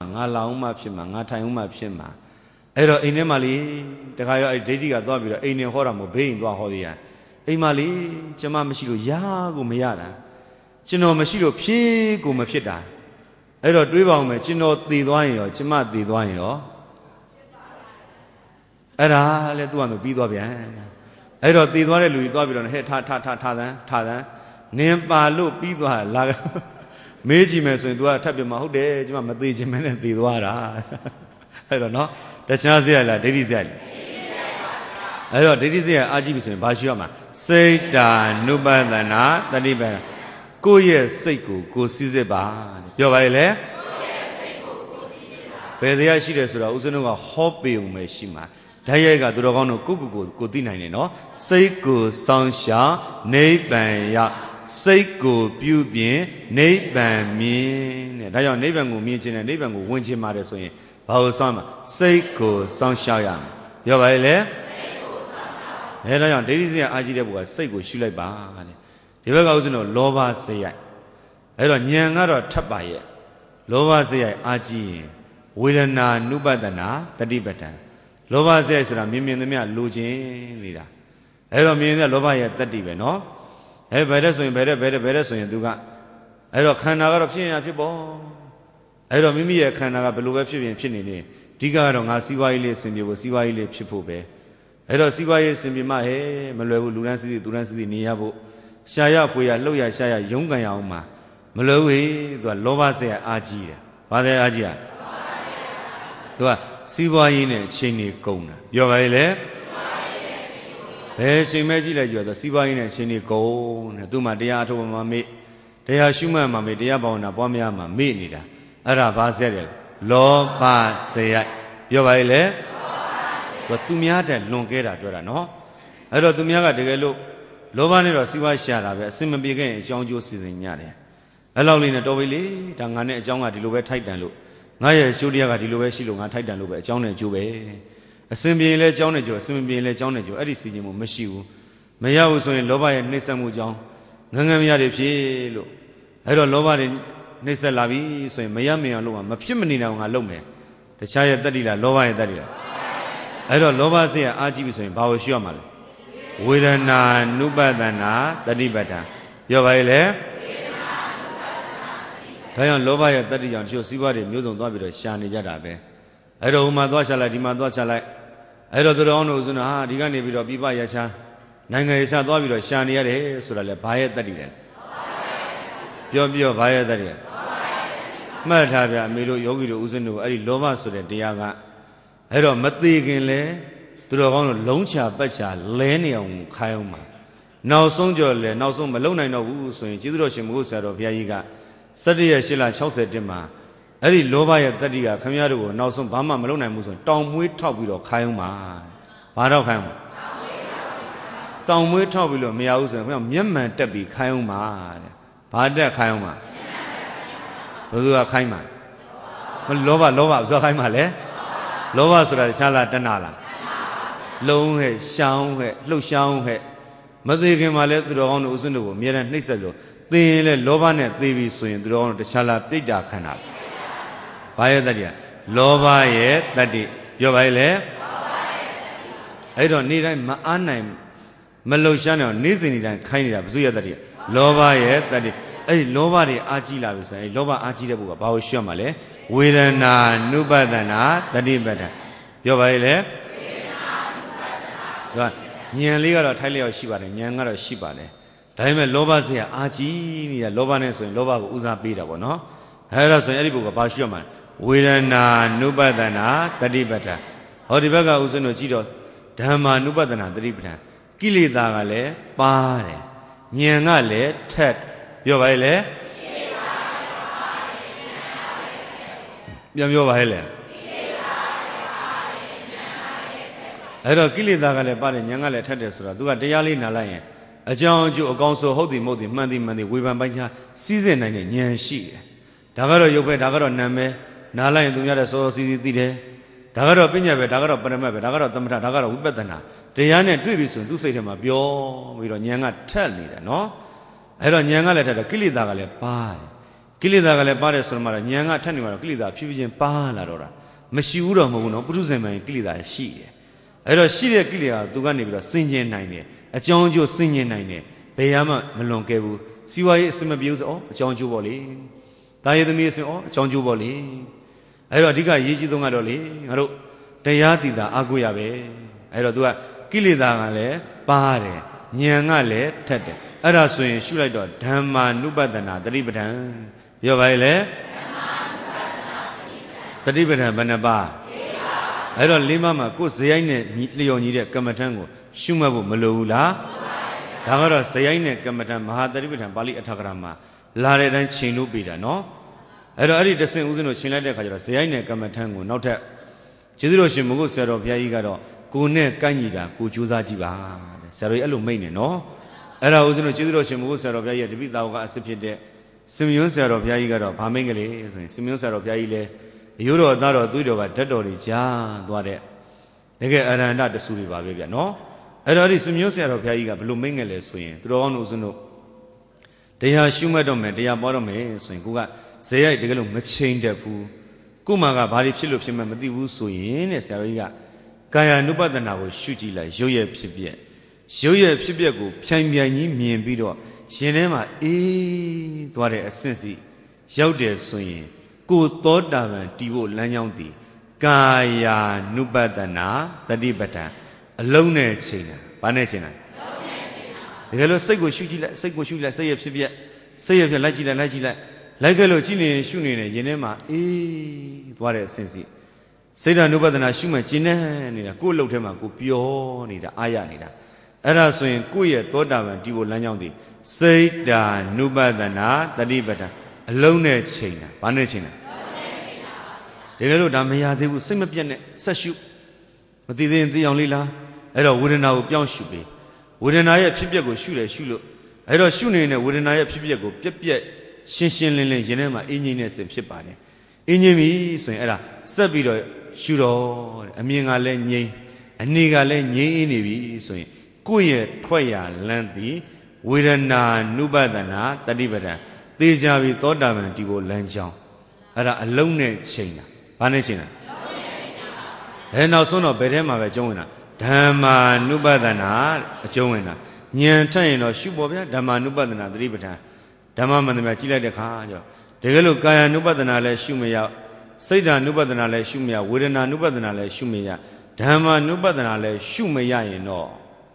A: ငါလောင်မှဖြစ်မှာငါထိုင်မှဖြစ်မှာအဲ့တော့အိမ်ထဲမှာလေတခါရောအဲ့ဒိဋ္ဌိကသွားပြီးတော့အိမ်နေဟောတာမို့ဘေးရင်သွားဟောသေးရအိမ်မှာလေကျမမရှိလို့ရာကိုမရတာကျွန်တော်မရှိလို့ဖြည့်ကိုမဖြစ်တာအဲ့တော့တွေးပါဦးမယ်ကျွန်တော်သေသွားရင်ရောကျမသေသွားရင်ရောအဲ့ဒါလေသူ့ဟာသူပြီးသွားပြန်အဲ့တော့သေသွားတဲ့လူကြီးသွားပြီးတော့ဟဲ့ထထထထသန်းထသန်းနင်ပါလို့ပြီးသွားလာမေးကြည့်မယ်ဆိုရင် तू ကထပ်ပြမှာဟုတ်တယ်ကျမမသေးခြင်းမနဲ့သေသွားတာအဲ့တော့နော်တခြားစရာလားဒိဋ္ဌိစရာလားအဲ့တော့ဒိဋ္ဌိစရာအာကြည့်ပြီဆိုရင်ဘာရှိရမှာစိတ်တာနုပဒနာတတိပဒနာကိုယ့်ရဲ့စိတ်ကိုကိုယ်စည်းစစ်ပါပြောပါရဲ့လေဘယ်တရားရှိတယ်ဆိုတော့ဦးဇင်းတို့ကဟောပေုံပဲရှိမှာဓာတ်ရိုက်ကသူတော်ကောင်းတို့ကိုယ့်ကိုယ်ကိုကိုသိနိုင်တယ်နော်စိတ်ကိုစောင့်ရှောက်နိဗ္ဗာန်ရောက်စိတ်ကိုပြုပြင်နိဗ္ဗာန်မြင်တဲ့ဒါကြောင့်နိဗ္ဗာန်ကိုမြင်ခြင်းနဲ့နိဗ္ဗာန်ကိုဝင်ခြင်းပါတယ်ဆိုရင်ဘာလို့စောင့်မှာစိတ်ကိုစောင့်ရှောက်ရမယ်ပြောပါရဲ့လေစိတ်ကိုစောင့်ရှောက်အဲဒါကြောင့်ဒိဋ္ဌိစရာအာကြည့်တဲ့ဘုရားစိတ်ကိုရှုလိုက်ပါတဲ့ဒီဘက်ကဥစဉ်တော့လောဘစိတ်ရိုက်အဲ့တော့ဉာဏ်ကတော့ထပ်ပါရဲ့လောဘစိတ်ရိုက်အာကြည့်ရင်ဝေဒနာနုပဒနာတတိပဋ္ဌာန်လောဘစိတ်ရိုက်ဆိုတာမြင်မြင်သမျှလိုခြင်းနေတာအဲ့တော့မြင်တဲ့လောဘရဲ့တတိပဲနော်အဲဘယ်တဲ့ဆိုရင်ဘယ်တဲ့ဘယ်တဲ့ဘယ်တဲ့ဆိုရင်သူကအဲ့တော့ခန္ဓာကတော့ဖြစ်ရဖြစ်ပေါ့အဲ့တော့မိမိရဲ့ခန္ဓာကဘယ်လိုပဲဖြစ်ရင်ဖြစ်နေနေအဓိကကတော့ငါစီးပွားရေးလေးအစဉ်ပြေဖို့စီးပွားရေးလေးဖြစ်ဖို့ပဲအဲ့တော့စီးပွားရေးအစဉ်ပြေမှဟဲ့မလွယ်ဘူးလူတန်းစီစီသူတန်းစီစီနေရဖို့ရှာရဖွေရလှုပ်ရရှာရရုန်းကန်ရအောင်မှာမလွယ်ဘူးသူကလောဘစိတ်အာကြီးတယ်ဘာလဲအာကြီးอ่ะသူကစီးပွားရေးနဲ့အချိန်ကြီးကုန်တာပြောပါလေဘယ်အချိန်မဲကြည့်လိုက်ကြတော့စီးပွားရေးနဲ့အချိန်ကြီးကုန်တယ်သူမှတရားအထုတ်မှမေ့တရားရှုမှတ်မှမေ့တရားဘာဝနာပွားများမှမေ့နေတာအဲ့ဒါဘာဆက်တယ်လောဘစိတ်ပြောပါလေသူသူများတဲ့လွန်ကဲတာပြောတာနော်အဲ့တော့သူများကတကယ်လို့လောဘနဲ့တော့စီးပွားရှာတာပဲအစင်မပြေခဲ့ရင်အကြောင်းကျိုးစီစဉ်ညတယ်အဲ့လောက်လေးနဲ့တော်ပြီလေဒါငါနဲ့အကြောင်းကဒီလိုပဲထိုက်တန်လို့ငါရဲ့ကျိုးတရားကဒီလိုပဲရှိလို့ငါထိုက်တန်လို့ပဲအကြောင်းနဲ့ကျိုးပဲအစင်ပြေရင်လည်းအကြောင်းနဲ့ကျိုးအစင်မပြေရင်လည်းအကြောင်းနဲ့ကျိုးအဲ့ဒီစီစဉ်မှုမရှိဘူးမရဘူးဆိုရင်လောဘရဲ့နှိမ့်ဆက်မှုကြောင့်ငငယ်မရတွေဖြစ်လို့အဲ့တော့လောဘတွေနှိမ့်ဆက်လာပြီဆိုရင်မရမရလို့မဖြစ်မနေတော့ငါလုပ်မယ်တခြားရဲ့တတ္တိလားလောဘရဲ့တတ္တိလားအဲ့တော့လောဘစိတ်ကအာကြည့်ပြီဆိုရင်ဘာကိုရှိရမှာလဲဝေဒနာနုပဒနာတတိပဋ္ဌာန်ပြောပါရဲ့လေဒါကြောင့်လောဘရဲ့တတ္တိကြောင့်တချို့စီးပွားတွေမျိုးစုံသွားပြီးတော့ရှာနေကြတာပဲအဲ့တော့ဟိုမှာသွားရှာလိုက်ဒီမှာသွားရှာလိုက်အဲ့တော့သူတော်အောင်တို့ဆိုတော့ဟာဒီကနေပြီးတော့ပြပရချာနိုင်ငံရေးစားသွားပြီးတော့ရှာနေရတယ်ဆိုတာလေဘာရဲ့တတ္တိလဲပြောပြောဘာရဲ့တတ္တိလဲမှတ်ထားဗျအမေတို့ယောဂီတို့ဦးဇင်းတို့အဲ့ဒီလောဘဆိုတဲ့တရားကအဲ့တော့မသေးခင်လဲသူတော်ကောင်းတို့လုံးချပတ်ချလဲနေအောင်ခိုင်းအောင်ပါနောက်ဆုံးကြော်လဲနောက်ဆုံးမလုံနိုင်တော့ဘူးဆိုရင်ကျေးဇူးတော်ရှင်မိုးဆရာတော်ဘုရားကြီးကစတ္တရရှိလ၆၀တက်မှာအဲ့ဒီလောဘရဲ့တတ္တိကခမည်းတော်ကိုနောက်ဆုံးဘာမှမလုံနိုင်ဘူးဆိုရင်တောင်မွေးထောက်ပြီးတော့ခိုင်းအောင်ပါဘာတော့ခိုင်းအောင်တောင်မွေးထောက်ပြီးလို့မရဘူးဆိုရင်ခမည်းမျက်မှန်တက်ပြီးခိုင်းအောင်ပါတဲ့ဘာတက်ခိုင်းအောင်ပါဘယ်သူကခိုင်းမှာလောဘလောဘဥစ္စာခိုင်းမှာလဲလောဘဆိုတာရှားလားတဏှာလားလုံးဟဲ့ရှောင်းဟဲ့လှုပ်ရှောင်းဟဲ့မသေးခင်မှာလဲသူတော်ကောင်းတို့ဥစဉ်တို့ကိုအမြဲတမ်းနှိပ်စက်လို့သင်ရင်လဲလောဘနဲ့သေပြီဆိုရင်သူတော်ကောင်းတို့တခြားလားပြိတ္တာခန္ဓာဘာရဲ့တတ္တိလောဘရဲ့တတ္တိပြောပါလေအဲ့တော့နေ့တိုင်းမအားနိုင်မလှုပ်ရှားနေအောင်နေ့စဉ်နေ့တိုင်းခိုင်းနေတာဘုဇုရဲ့တတ္တိလောဘရဲ့တတ္တိအဲ့ဒီလောဘတွေအာကြီးလာပြီဆိုရင်အဲ့လောဘအာကြီးတဲ့ဘုကဘာကိုရှုရမှာလဲဝေဒနာနုပဒနာတတိပဋ္ဌာန်ပြောပါလေဉာဏ်လေးကတော့ထိုက်လျောက်ရှိပါတယ်ဉာဏ်ကတော့ရှိပါတယ်ဒါပေမဲ့လောဘစိတ်ကအာကြီးနေတာလောဘနဲ့ဆိုရင်လောဘကိုဦးစားပေးတာပေါ့နော်အဲဒါဆိုရင်အဲ့ဒီဘုကဘာရှိရမှာဝေဒနာနုပဒနာတတိပဋ္ဌာန်ဟောဒီဘက်ကဦးဇင်းတို့ကြည့်တော့ဓမ္မာနုပဒနာတတိပဋ္ဌာန်ကိလေသာကလည်းပါတယ်ဉာဏ်ကလည်းထက်ပြောပါလေပြန်ပြောပါလေအဲ့တော့ကိလေသာကလည်းပါတယ်ဉာဏ်ကလည်းထက်တယ်ဆိုတော့သူကတရားလေးနာလိုက်ရင်အကြောင်းအကျိုးအကောင်းဆိုဟုတ်တယ်မဟုတ်တယ်မှန်တယ်မှန်တယ်ဝေဖန်ပိုင်းခြားစီးစင်နိုင်တဲ့ဉာဏ်ရှိတယ်ဒါကတော့ရုပ်ပဲဒါကတော့နာမ်ပဲနားလိုက်ရင်သူများတဲ့စောစောစီးစီးသိတယ်ဒါကတော့ပညာပဲဒါကတော့ပရမတ်ပဲဒါကတော့သမထဒါကတော့ဝိပဿနာတရားနဲ့တွေ့ပြီဆိုရင်သူစိတ်ထဲမှာပြောပြီးတော့ဉာဏ်ကထက်နေတယ်နော်အဲ့တော့ဉာဏ်ကလည်းထက်တယ်ကိလေသာကလည်းပါတယ်ကိလေသာကလည်းပါတယ်ဆိုမှတော့ဉာဏ်ကထက်နေမှာတော့ကိလေသာဖြည်းဖြည်းချင်းပါလာတော့တာမရှိဘူးတော့မဟုတ်ဘူးနော်ပုထုဇဉ်မှန်ကိလေသာရှိတယ်အဲ့တော့ရှိတဲ့ကိလေသာသူကနေပြီးတော့စင်ကျင်နိုင်တယ်အကြောင်းအကျိုးစင်ကျင်နိုင်တယ်ဘယ်မှမလွန်ကဲဘူးစီဝါရေးအစမပြေဘူးဆိုဩအကြောင်းအကျိုးပေါ့လေတာရသမီးအစဩအကြောင်းအကျိုးပေါ့လေအဲ့တော့အဓိကရေးကြီးဆုံးကတော့လေငါတို့တရားတည်တာအားကိုးရပဲအဲ့တော့ तू ကကိလေသာကလည်းပါတယ်ဉာဏ်ကလည်းထက်တယ်အဲ့ဒါဆိုရင်ရှုလိုက်တော့ဓမ္မာနုပဒနာတတိပဋ္ဌာန်ပြောပါလေဓမ္မာနုပဒနာတတိပဋ္ဌာန်ဘယ်နှပါအဲ့တော့လေးပါးမှာကိုယ်ဇယိုက်နဲ့လျော်ညီတဲ့ကမ္မထံကိုရှုမှတ်ဖို့မလိုဘူးလားဒါကတော့ဇယိုက်နဲ့ကမ္မထံမဟာတတိပဋ္ဌာန်ပါဠိအထာဂရမှာလာတဲ့အတိုင်းချိန်လို့ပြီးတာနော်အဲ့တော့အဲ့ဒီတဆင့်ဦးဇင်းတို့ချိန်လိုက်တဲ့အခါကျတော့ဇယိုက်နဲ့ကမ္မထံကိုနောက်ထပ်ကျေးဇူးတော်ရှင်မုဂုတ်ဆရာတော်ဘုရားကြီးကတော့ကိုနဲ့ကိုက်ညီတာကိုကြိုးစားကြည့်ပါတဲ့ဆရာတော်ကြီးအဲ့လိုမိတ်နေနော်အဲ့ဒါဦးဇင်းတို့ကျေးဇူးတော်ရှင်မုဂုတ်ဆရာတော်ဘုရားကြီးရဲ့တပိသာဝကအစစ်ဖြစ်တဲ့စင်မြွန်းဆရာတော်ဘုရားကြီးကတော့ဗာမိတ်ကလေးဆိုရင်စင်မြွန်းဆရာတော်ဘုရားကြီးလည်းအယိုးတော်အသားတော်သွေးတော်ကဓာတ်တော်တွေကြားသွားတဲ့တကယ်အရဟန္တတဆူတွေပါပဲဗျနော်အဲ့တော့ဒီစင်မြွန်းဆရာတော်ဘုရားကြီးကဘယ်လိုမိတ်ငယ်လဲဆိုရင်သူတော်ကောင်းတို့ဦးဇင်းတို့တရားရှုမှတ်တော့မယ်တရားပွားတော့မယ်ဆိုရင်ကိုကဇေယိုက်တကယ်လို့မချိန်တတ်ဘူးကိုမှကဘာတွေဖြစ်လို့ဖြစ်မှမသိဘူးဆိုရင်တဲ့ဆရာတော်ကြီးကကာယ ानु ပဒနာကိုရှုကြည့်လိုက်ရုပ်ရဲ့ဖြစ်ပျက်ရုပ်ရဲ့ဖြစ်ပျက်ကိုဖြိုင်ပြိုင်ကြီးမြင်ပြီးတော့ရှင်ထဲမှာအေးသွားတဲ့အဆင့်စီရောက်တယ်ဆိုရင်ကိုသောတာပန်တီးဖို့လမ်းကြောင်းတည်ကာယ ानु ပဒနာတတိပဋ္ဌာန်အလုံးနဲ့ချိန်တာဘာနဲ့ချိန်တာတကယ်လို့စိတ်ကိုရှုကြည့်လိုက်စိတ်ကိုရှုလိုက်စိတ်ရဲ့ဖြစ်ပျက်စိတ်ရဲ့ဖြစ်လိုက်ကြည့်လိုက်လိုက်ကြည့်လိုက်လိုက်ကြလို့ကြည့်နေရှုနေတယ်ရင်ထဲမှာအေးသွားတဲ့အဆင့်စီစိတ်ဓာတ် ानु ပဒနာရှုမှကျင်နေနေတာကိုယ့်အလုပ်ထဲမှာကိုပျော်နေတာအာရနေတာအဲ့ဒါဆိုရင်ကိုယ့်ရဲ့သောတာပန်ဒီကိုလမ်းကြောင်းတည်စိတ်ဓာတ် ानु ပဒနာတတိပဋ္ဌာန်အလုံးနဲ့ချိန်တာဘာနဲ့ချိန်တာတကယ်လို့ဒါမရသေးဘူးစိတ်မပြတ်နဲ့ဆက်ရှုမသိသေးရင်သိအောင်လေးလားအဲ့တော့ဝေဒနာကိုပြောင်းရှုပေးဝေဒနာရဲ့ဖြစ်ပျက်ကိုရှုတယ်ရှုလို့အဲ့တော့ရှုနေတဲ့ဝေဒနာရဲ့ဖြစ်ပျက်ကိုပြက်ပြက်ရှင်းရှင်းလင်းလင်းရင်ထဲမှာအင်းငိမ့်နဲ့စင်ဖြစ်ပါတယ်အင်းငိမ့်ပြီဆိုရင်အဲ့ဒါဆက်ပြီးတော့ရှုတော့အမြင်ကလည်းငြိမ်းအနေကလည်းငြိမ်းနေပြီဆိုရင်ကိုယ့်ရဲ့ထွက်ရလန်းသည်ဝေဒနာ ानु ပဒနာတတိပဋ္ဌာန်သေချာပြီးသောတာပန်ဒီကိုလမ်းကြောင်းအဲ့ဒါအလုံးနဲ့ချိန်တာဘာနဲ့ချိန်တာဘယ်နောက်ဆုံးတော့ဘယ်ထဲမှာပဲကျုံးဝင်တာဓမ္မာ ानु ပဒနာအကျုံးဝင်တာဉာဏ်ထက်ရင်တော့ရှုပေါ်ဗျာဓမ္မာ ानु ပဒနာတတိပဋ္ဌာန်ဓမ္မမန္တမကြည့်လိုက်တဲ့ခါကျတော့တကယ်လို့ကာယ ानु ပဒနာလည်းရှုမရစိတ်ဓာတ် ानु ပဒနာလည်းရှုမရဝေဒနာ ानु ပဒနာလည်းရှုမရဓမ္မာ ानु ပဒနာလည်းရှုမရရင်တော့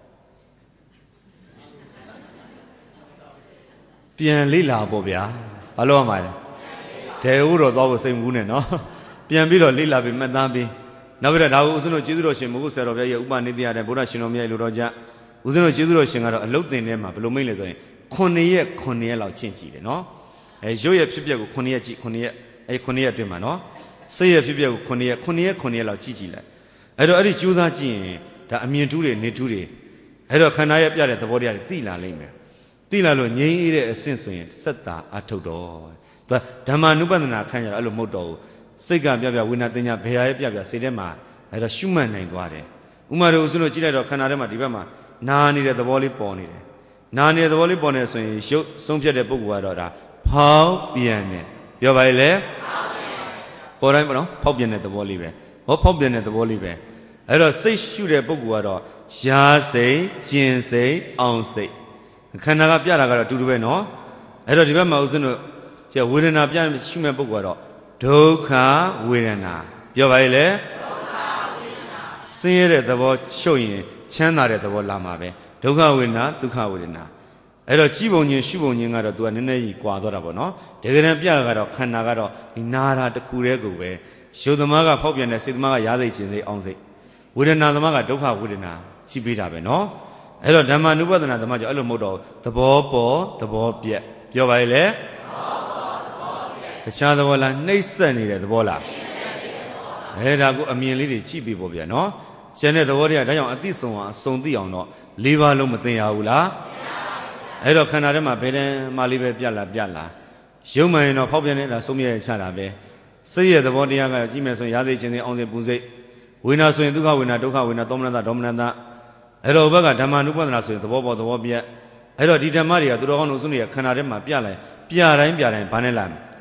A: ပြန်လေ့လာပေါ့ဗျာဘာလို့ရမှာလဲဒေဟုတော့သွားဖို့စိတ်မကူးနဲ့နော်ပြန်ပြီးတော့လေ့လာပြီးမှတ်သားပြီးနောက်ပြီးတော့ဒါကိုဦးဇင်းတို့ကျေးဇူးတော်ရှင်မုဂုတ်ဆရာတော်ဘုရားရဲ့ဥပနိသေယတဲ့ဗုဒ္ဓရှင်တော်မြတ်လိုတော်ကြဦးဇင်းတို့ကျေးဇူးတော်ရှင်ကတော့အလုတ်တင်ထဲမှာဘယ်လိုမိတ်လဲဆိုရင်ခုနှစ်ရက်ခုနှစ်ရက်လောက်ကျင့်ကြည့်တယ်နော်အဲရုပ်ရဲ့ဖြစ်ပျက်ကိုခုနှစ်ရက်ကြည့်ခုနှစ်ရက်အဲခုနှစ်ရက်အတွင်းမှာနော်စိတ်ရဲ့ဖြစ်ပျက်ကိုခုနှစ်ရက်ခုနှစ်ရက်ခုနှစ်ရက်လောက်ကြည့်ကြည့်လိုက်အဲ့တော့အဲ့ဒီကြိုးစားကြည့်ရင်ဒါအမြင်ထူးတွေနေထူးတွေအဲ့တော့ခန္ဓာရဲ့ပြတဲ့သဘောတရားတွေသိလာလိမ့်မယ်သိလာလို့ငြိမ်းအေးတဲ့အဆင့်ဆိုရင်စက်တာအထုတ်တော့သူဓမ္မာ ानु ပဒနာခန်းကြတော့အဲ့လိုမဟုတ်တော့ဘူးစိတ်ကပြပြဝိညာဉ်တင်ညာဘယ်ဟာရဲ့ပြပြစိတ်ထဲမှာအဲ့တော့ရှုမှတ်နိုင်သွားတယ်ဥမာတို့ဦးဇင်းတို့ကြည့်လိုက်တော့ခန္ဓာထဲမှာဒီဘက်မှာနာနေတဲ့သဘောလေးပေါ်နေတယ်နာနေတဲ့သဘောလေးပေါ်နေဆိုရင်ရုပ်ဆုံးဖြတ်တဲ့ပုဂ္ဂိုလ်ကတော့ဒါဖောက်ပြန်တယ်ပြောပါလေဖောက်ပြန်ပေါ်တိုင်းပေါ့နော်ဖောက်ပြန်တဲ့သဘောလေးပဲဟောဖောက်ပြန်တဲ့သဘောလေးပဲအဲ့တော့စိတ်ရှုတဲ့ပုဂ္ဂိုလ်ကတော့ရာစိတ်ကျင်စိတ်အောင်စိတ်ခန္ဓာကပြတာကတော့အတူတူပဲနော်အဲ့တော့ဒီဘက်မှာဦးဇင်းတို့ကျဝေဒနာပြရှုမဲ့ပုဂ္ဂိုလ်ကတော့ဒုက္ခဝေဒနာပြောပါလေဒုက္ခဝေဒနာဆင်းရဲတဲ့သဘောချုပ်ရင်ချမ်းသာတဲ့သဘောလာမှာပဲဒုက္ခဝေဒနာဒုက္ခဝေဒနာအဲ့တော့ကြည်ပုံချင်းရှုပုံချင်းကတော့သူကနည်းနည်းကြီးကွာသွားတာပေါ့နော်တကယ်တမ်းပြကတော့ခန္ဓာကတော့ဒီနာတာတစ်ခုတည်းကိုပဲရုပ်သမားကဖောက်ပြန်တဲ့စိတ်သမားကရာစိတ်ခြင်းစိတ်အောင်စိတ်ဝေဒနာသမားကဒုက္ခဝေဒနာကြည့်ပေးတာပဲနော်အဲ့တော့ဓမ္မာ ानु ပဒနာသမားကြောင့်အဲ့လိုမဟုတ်တော့သဘောပေါ်သဘောပြက်ပြောပါလေသဘောပေါ်သဘောပြက်တခြားသဘောလားနှိမ့်ဆက်နေတဲ့သဘောလားအဲ့ဒါကိုအမြင်လေးတွေကြည့်ပေးပေါ့ဗျာနော်ကျန်တဲ့သဘောတွေကဒါကြောင့်အသိဆုံးအောင်အစုံသိအောင်တော့လေးပါးလုံးမသိရဘူးလားအဲ့တော့ခန္ဓာထဲမှာဘယ်တည်းမှလေးပဲပြက်လာပြက်လာရုပ်မှန်ရင်တော့ဖောက်ပြန်နေတာဆုံးမြဲချတာပဲစိတ်ရဲ့သဘောတရားကကြည့်မယ်ဆိုရင်ရာသိခြင်းစိအောင်စိပူစိတ်ဝေဒနာဆိုရင်ဒုက္ခဝေဒနာဒုက္ခဝေဒနာသောမနတဒေါမနတအဲ့တော့ဘက်ကဓမ္မာ ानु ပဒနာဆိုရင်သဘောပေါ်သဘောပြက်အဲ့တော့ဒီဓမ္မတွေကသူတော်ကောင်းတို့စုနေရခန္ဓာထဲမှာပြလိုက်ပြတိုင်းပြတိုင်းဘာနဲ့လာ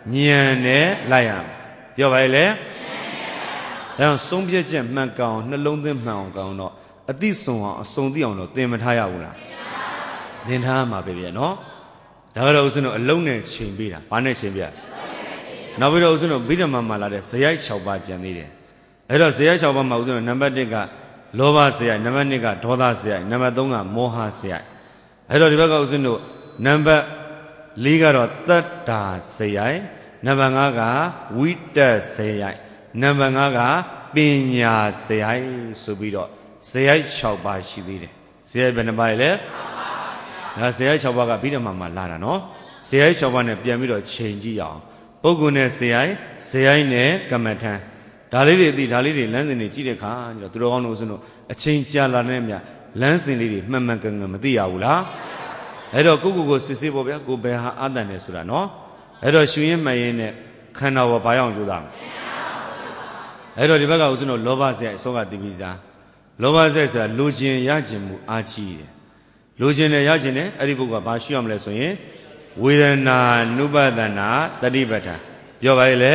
A: ညံနဲ့လိုက်ရမယ်ပြောပါလေဒါကြောင့်ဆုံးဖြတ်ချက်မှန်ကောင်နှလုံးသွင်းမှန်အောင်ကောင်တော့အသိဆုံးအောင်အစုံသိအောင်တော့သင်မထားရဘူးလားသင်ထားမှာပဲဗျာနော်ဒါကတော့ဦးဇင်းတို့အလုံးနဲ့ချိန်ပေးတာဘာနဲ့ချိန်ပြနောက်ပြီးတော့ဦးဇင်းတို့ဗိဓမာမှာလာတဲ့ဇယိုက်၆ပါးကျန်သေးတယ်အဲ့တော့ဇယိုက်၆ပါးမှာဦးဇင်းတို့နံပါတ်၁ကလောဘဇယိုက်နံပါတ်၂ကဒေါသဇယိုက်နံပါတ်၃ကမောဟဇယိုက်အဲ့တော့ဒီဘက်ကဦးဇင်းတို့နံပါတ်၄ကတော့တတ္တာဇယိုက်နံပါတ်၅ကဝိတ္တဇယိုက်နံပါတ်၅ကပညာဇယိုက်ဆိုပြီးတော့ဇယိုက်၆ပါးရှိသေးတယ်ဇယိုက်ဘယ်နှပါးလဲဒါဇယိုက်၆ပါးကဗိဓမာမှာလာတာနော်ဇယိုက်၆ပါးနဲ့ပြန်ပြီးတော့ချိန်ကြည့်အောင်ပုဂ္ဂိုလ်နဲ့ဇယိုက်ဇယိုက်နဲ့ကမ္မထံဒါလေးတွေအသိဒါလေးတွေလမ်းစဉ်တွေကြည့်တဲ့အခါကျတော့သူတော်ကောင်းတို့ဆိုလို့အချိန်ကြာလာတဲ့မြလမ်းစဉ်လေးတွေမှန်မှန်ကန်ကန်မသိရဘူးလားအဲ့တော့ကိုကိုကိုစစ်စစ်ပေါ့ဗျာကိုဘယ်ဟာအာတန်နေဆိုတာနော်အဲ့တော့ရှင်ရင်မှန်ရင်နဲ့ခန္ဓာဝဘာရောက်ကြိုးစားမလဲအဲ့တော့ဒီဘက်ကဦးဇင်းတို့လောဘဇယိုက်အစောကသိပြီးသားလောဘဇယိုက်ဆိုတာလိုချင်ရချင်မှုအားကြီးတယ်လိုချင်တယ်ရချင်တယ်အဲ့ဒီပုဂ္ဂိုလ်ကဘာရှိရမလဲဆိုရင်ဝေဒနာနုပဒနာတတိပဋ္ဌာန်ပြောပါလေ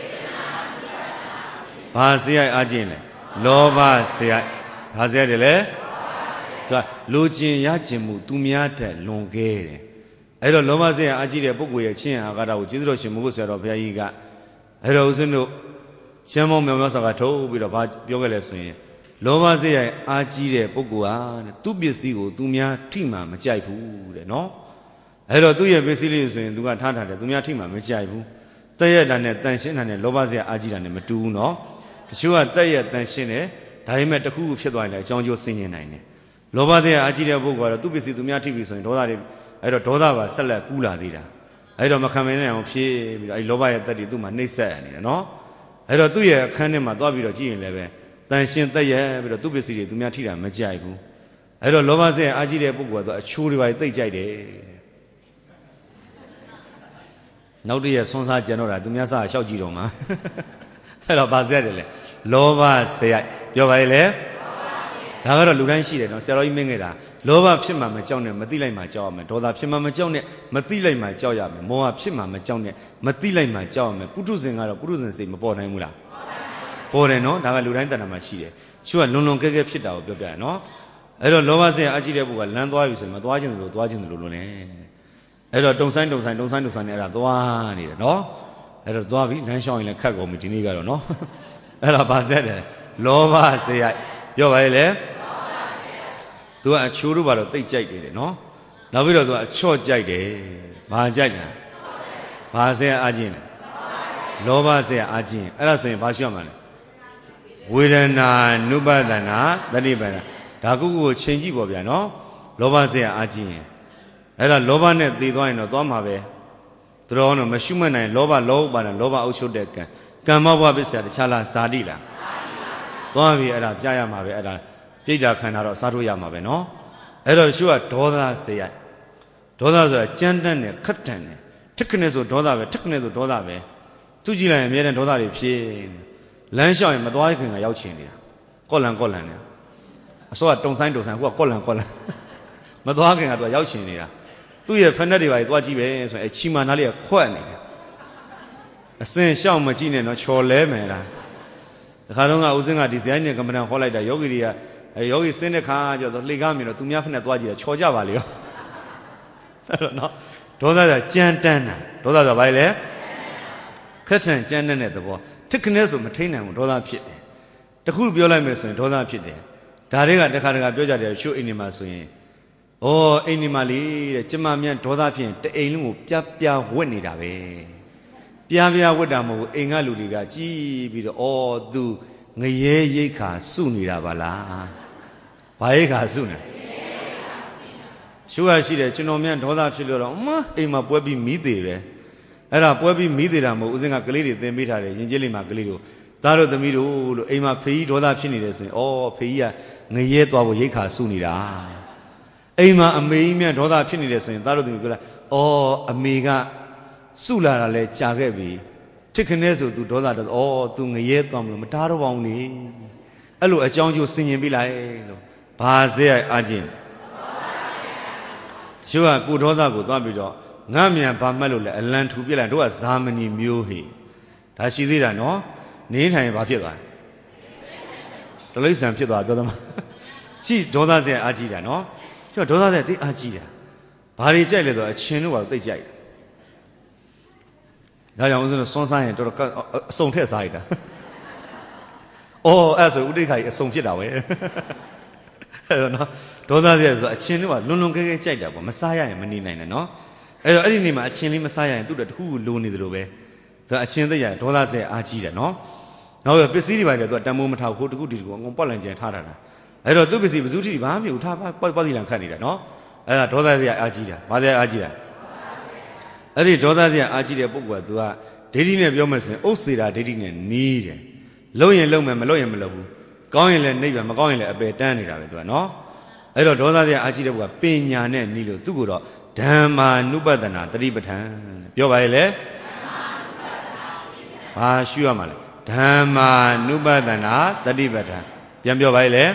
A: ဘာဇယိုက်အားကြီးလဲလောဘဇယိုက်ဘာဇယိုက်တယ်လဲသူကလိုချင်ရချင်မှုသူများတဲ့လွန်ကဲတယ်အဲ့တော့လောဘဇယိုက်အားကြီးတဲ့ပုဂ္ဂိုလ်ရဲ့ချင်းအာဃာတကိုကျေးဇူးတော်ရှင်မိုးကုတ်ဆရာတော်ဘုရားကြီးကအဲ့တော့ဦးဇင်းတို့ကျမ်းမောင်းမြောင်မြောက်စွာကထုတ်ပြီးတော့ဘာပြောခဲ့လဲဆိုရင်လောဘဇယိုက်အားကြီးတဲ့ပုဂ္ဂိုလ်ဟာသူ့ပစ္စည်းကိုသူများထိမှမကြိုက်ဘူးတဲ့နော်အဲ့တော့သူ့ရဲ့ပစ္စည်းလေးဆိုရင်သူကထားထားတယ်သူများထိမှမကြိုက်ဘူးတက်ရက်တာနဲ့တန်ရှင်းတာနဲ့လောဘဇယိုက်အားကြီးတာနဲ့မတူဘူးနော်တချို့ကတက်ရက်တန်ရှင်းတယ်ဒါပေမဲ့တစ်ခုခုဖြစ်သွားရင်လည်းအကြောင်းကျိုးဆင်ញင်နိုင်တယ်လောဘဇယိုက်အားကြီးတဲ့ပုဂ္ဂိုလ်ကတော့သူ့ပစ္စည်းသူများထိပြီဆိုရင်ဒေါသတွေအဲ့တော့ဒေါသပါဆက်လက်ကူးလာသေးတာအဲ့တော့မခံမနေအောင်ဖြည့်ပြီးတော့အဲ့လောဘရဲ့တက်တွေသူ့မှာနှိမ့်ဆက်နေတယ်နော်အဲ့တော့သူ့ရဲ့အခန်းထဲမှာသွားပြီးတော့ကြည့်ရင်လည်းပဲတန်ရှင်းတက်ရက်ပြီးတော့သူ့ပစ္စည်းတွေသူများထိတာမကြိုက်ဘူးအဲ့တော့လောဘဇယိုက်အားကြီးတဲ့ပုဂ္ဂိုလ်ကတော့အချိုးတွေပါသိကြိုက်တယ်နောက်တည့်ရဆွမ်းစားကြံတော့တာသူများစားရှောက်ကြည့်တော့မှာအဲ့တော့ဗာဇယိုက်တယ်လေလောဘဇယိုက်ပြောပါလေဒါကတော့လူတိုင်းရှိတယ်နော်ဆရာတော်ကြီးမင်းခဲ့တာလောဘဖြစ်မှမကြောက်နဲ့မသိလိုက်မှကြောက်ရမယ်ဒေါသဖြစ်မှမကြောက်နဲ့မသိလိုက်မှကြောက်ရမယ်မောဟဖြစ်မှမကြောက်နဲ့မသိလိုက်မှကြောက်ရမယ်ပုထုဇဉ်ကတော့ပုထုဇဉ်စိတ်မပေါ်နိုင်ဘူးလားပေါ်တယ်နော်ဒါကလူတိုင်းတဏ္ဍာမှာရှိတယ်သူကလွန်လွန်ကဲကဲဖြစ်တာကိုပြောပြရနော်အဲ့တော့လောဘဇယိုက်အားကြီးတဲ့ပုဂ္ဂိုလ်ကလမ်းသွားပြီဆိုရင်မသွားခြင်းလို့သွားခြင်းလို့လွန်နေအဲ့တော့တုံဆိုင်တုံဆိုင်တုံဆိုင်တုံဆိုင်နဲ့အဲ့ဒါသွားနေတယ်နော်အဲ့တော့သွားပြီလမ်းလျှောက်ရင်လည်းခတ်ကုန်ပြီဒီနေ့ကတော့နော်အဲ့ဒါဗာဇက်တယ်လောဘဇယိုက်ပြောပါလေသူကအချိုးတို့ဘာလို့တိတ်ကြိုက်နေတယ်နော်နောက်ပြီးတော့သူကအချော့ကြိုက်တယ်ဘာကြိုက်လဲဘာဇယိုက်အားချင်းလဲလောဘဇယိုက်အားချင်းအဲ့ဒါဆိုရင်ဘာရှိရမှာလဲဝေဒနာနုပဒနာတတိပဋ္ဌာန်ဒါကုကိုချိန်ကြည့်ပေါ့ဗျာနော်လောဘဇယိုက်အားချင်းရင်အဲ့ဒါလောဘနဲ့သိသွားရင်တော့သွားမှာပဲသူတော်ကတော့မရှုမှတ်နိုင်လောဘလောဘပါတာလောဘအုပ်ချုပ်တဲ့ကံကံမောဘပစ္စယတခြားလားဇာတိလားသွားပြီအဲ့ဒါကြားရမှာပဲအဲ့ဒါပြိတ္တာခန္ဓာတော့စားထုတ်ရမှာပဲနော်အဲ့တော့ရှုကဒေါသဇယိုက်ဒေါသဆိုတာကြမ်းတမ်းတယ်ခက်တန်တယ်ထက်ခနဲ့ဆိုဒေါသပဲထက်ခနဲ့ဆိုဒေါသပဲသူကြည့်လိုက်ရင်အများနဲ့ဒေါသတွေဖြစ်လမ်းလျှောက်ရင်မသွားခင်ကရောက်ချင်နေတာကော့လန်ကော့လန်နေအစောကတုံဆိုင်တုံဆိုင်ဟိုကကော့လန်ကော့လန်မသွားခင်ကသူကရောက်ချင်နေတာသူ့ရဲ့ဖက်နှက်တွေပါကြီးသွားကြည့်ပဲဆိုရင်အချီမာနာလေးကခွက်နေတယ်အစင်ရှောက်မကြည့်နဲ့နော်ချော်လဲမယ်လားတခါတော့ကဦးစင်းကဒီဇိုင်းနဲ့ကမ္မဋ္ဌာန်းဟောလိုက်တာယောဂီတွေကအဲယောဂီစင်းတဲ့ခါကျတော့လှေကားမြင်တော့သူများဖက်နှက်သွားကြည့်တာချော်ကြပါလေရောအဲ့တော့နော်ဒေါသကကြမ်းတမ်းတာဒေါသဆိုဘာလဲခက်ထန်ကြမ်းတမ်းတဲ့သဘောထစ်ခနဲ့ဆိုမထိန်နိုင်ဘူးဒေါသဖြစ်တယ်တခုပြောလိုက်မယ်ဆိုရင်ဒေါသဖြစ်တယ်ဒါတွေကတခါတခါပြောကြတယ်ရှုအိမ်နေမှာဆိုရင်ဩအိမ်နေမှာလေတဲ့ကျမမြန်ဒေါသဖြစ်ရင်တအိမ်လုံးကိုပြပြဝက်နေတာပဲပြပြဝက်တာမဟုတ်ဘူးအိမ်ကလူတွေကကြည်ပြီးတော့ဩသူငရဲရိတ်ခါစုနေတာပါလားဘာရိတ်ခါစုနေရှုရရှိတယ်ကျွန်တော်မြန်ဒေါသဖြစ်လို့တော့မအိမ်မှာပွဲပြီးမိသေးပဲအဲ့ဒါပွဲပြီးမိသေးတာမဟုတ်ဦးစင်းကကလေးတွေသင်ပေးထားတယ်ရင်ကျေးလေးမှာကလေးတို့သားတို့သမီးတို့လို့အိမ်မှာဖေကြီးဒေါသဖြစ်နေတယ်ဆိုရင်ဩဖေကြီးကငရဲသွားဖို့ရိတ်ခါစုနေတာအိမ်မှာအမေကြီးမြန်ဒေါသဖြစ်နေတယ်ဆိုရင်သားတို့သမီးပြောလိုက်ဩအမေကစုလာတာလဲကြာခဲ့ပြီထစ်ခနဲ့ဆိုသူဒေါသတော့ဩသူငရဲသွားမလို့မတားတော့ပါဘူးလေအဲ့လိုအကြောင်းကျိုးဆင်ញင်ပြီးလိုက်လို့ဘာဇယိုက်အားချင်းရှုကကိုဒေါသကိုသွားပြီးတော့ငါမြန်ဘာမှတ်လို့လဲအလံထူပြလိုက်တို့ကဇာမဏီမျိုးဟေဒါရှိသေးတာနော်နေထိုင်ဘာဖြစ်သွားတလိษံဖြစ်သွားပြောသမားကြည့်ဒေါသစရိုက်အားကြီးတာနော်ကျော်ဒေါသစရိုက်သိအားကြီးတာဘာတွေကြိုက်လဲဆိုအချင်းတို့ကသိကြိုက်တယ်ဒါကြောင့်ဦးဇင်းတို့စွန်းစားရင်တော်တော်အစုံထက်စားရတာအော်အဲ့ဆိုဥဒိခါကြီးအစုံဖြစ်တာပဲအဲ့တော့နော်ဒေါသစရိုက်ဆိုအချင်းတို့ကလွန်လွန်ကဲကဲကြိုက်တာပေါ့မစားရရင်မနေနိုင်နဲ့နော်အဲ့တော့အဲ့ဒီနေ့မှာအချင်းလေးမစားရရင်သူ့တခုလိုနေသလိုပဲသူအချင်းသိရဒေါသစရိုက်အားကြီးတယ်နော်နောက်ရပစ္စည်းတွေပါတယ်သူကတန်မိုးမထောက်ခိုးတခုတခုအကုန်ပွက်လန့်ကျန်ထားတာအဲ့တော့သူ့ပစ္စည်းဘယ်သူတိဘာမှမဖြစ်ဘူးထားပတ်ပတ်တိလန်ခတ်နေတာနော်အဲ့ဒါဒေါသစရိုက်အားကြီးတာဘာစရိုက်အားကြီးတာအဲ့ဒီဒေါသစရိုက်အားကြီးတဲ့ပုဂ္ဂိုလ်ကသူကဒိဋ္ဌိနဲ့ပြောမယ်ဆိုရင်ဥစ္စေတာဒိဋ္ဌိနဲ့နီးတယ်လုံးရင်လုံးမယ်မလုံးရင်မလုံးဘူးကောင်းရင်လည်းနှိပ်ပဲမကောင်းရင်လည်းအပယ်တန်းနေတာပဲသူကနော်အဲ့တော့ဒေါသစရိုက်အားကြီးတဲ့ပုဂ္ဂိုလ်ကပညာနဲ့နီးလို့သူ့ကိုတော့ဓမ္မာနုပဒနာတတိပဋ္ဌာန်ပြောပါရဲ့လေဘာရှုရမှာလဲဓမ္မာနုပဒနာတတိပဋ္ဌာန်ပြန်ပြောပါရဲ့လေ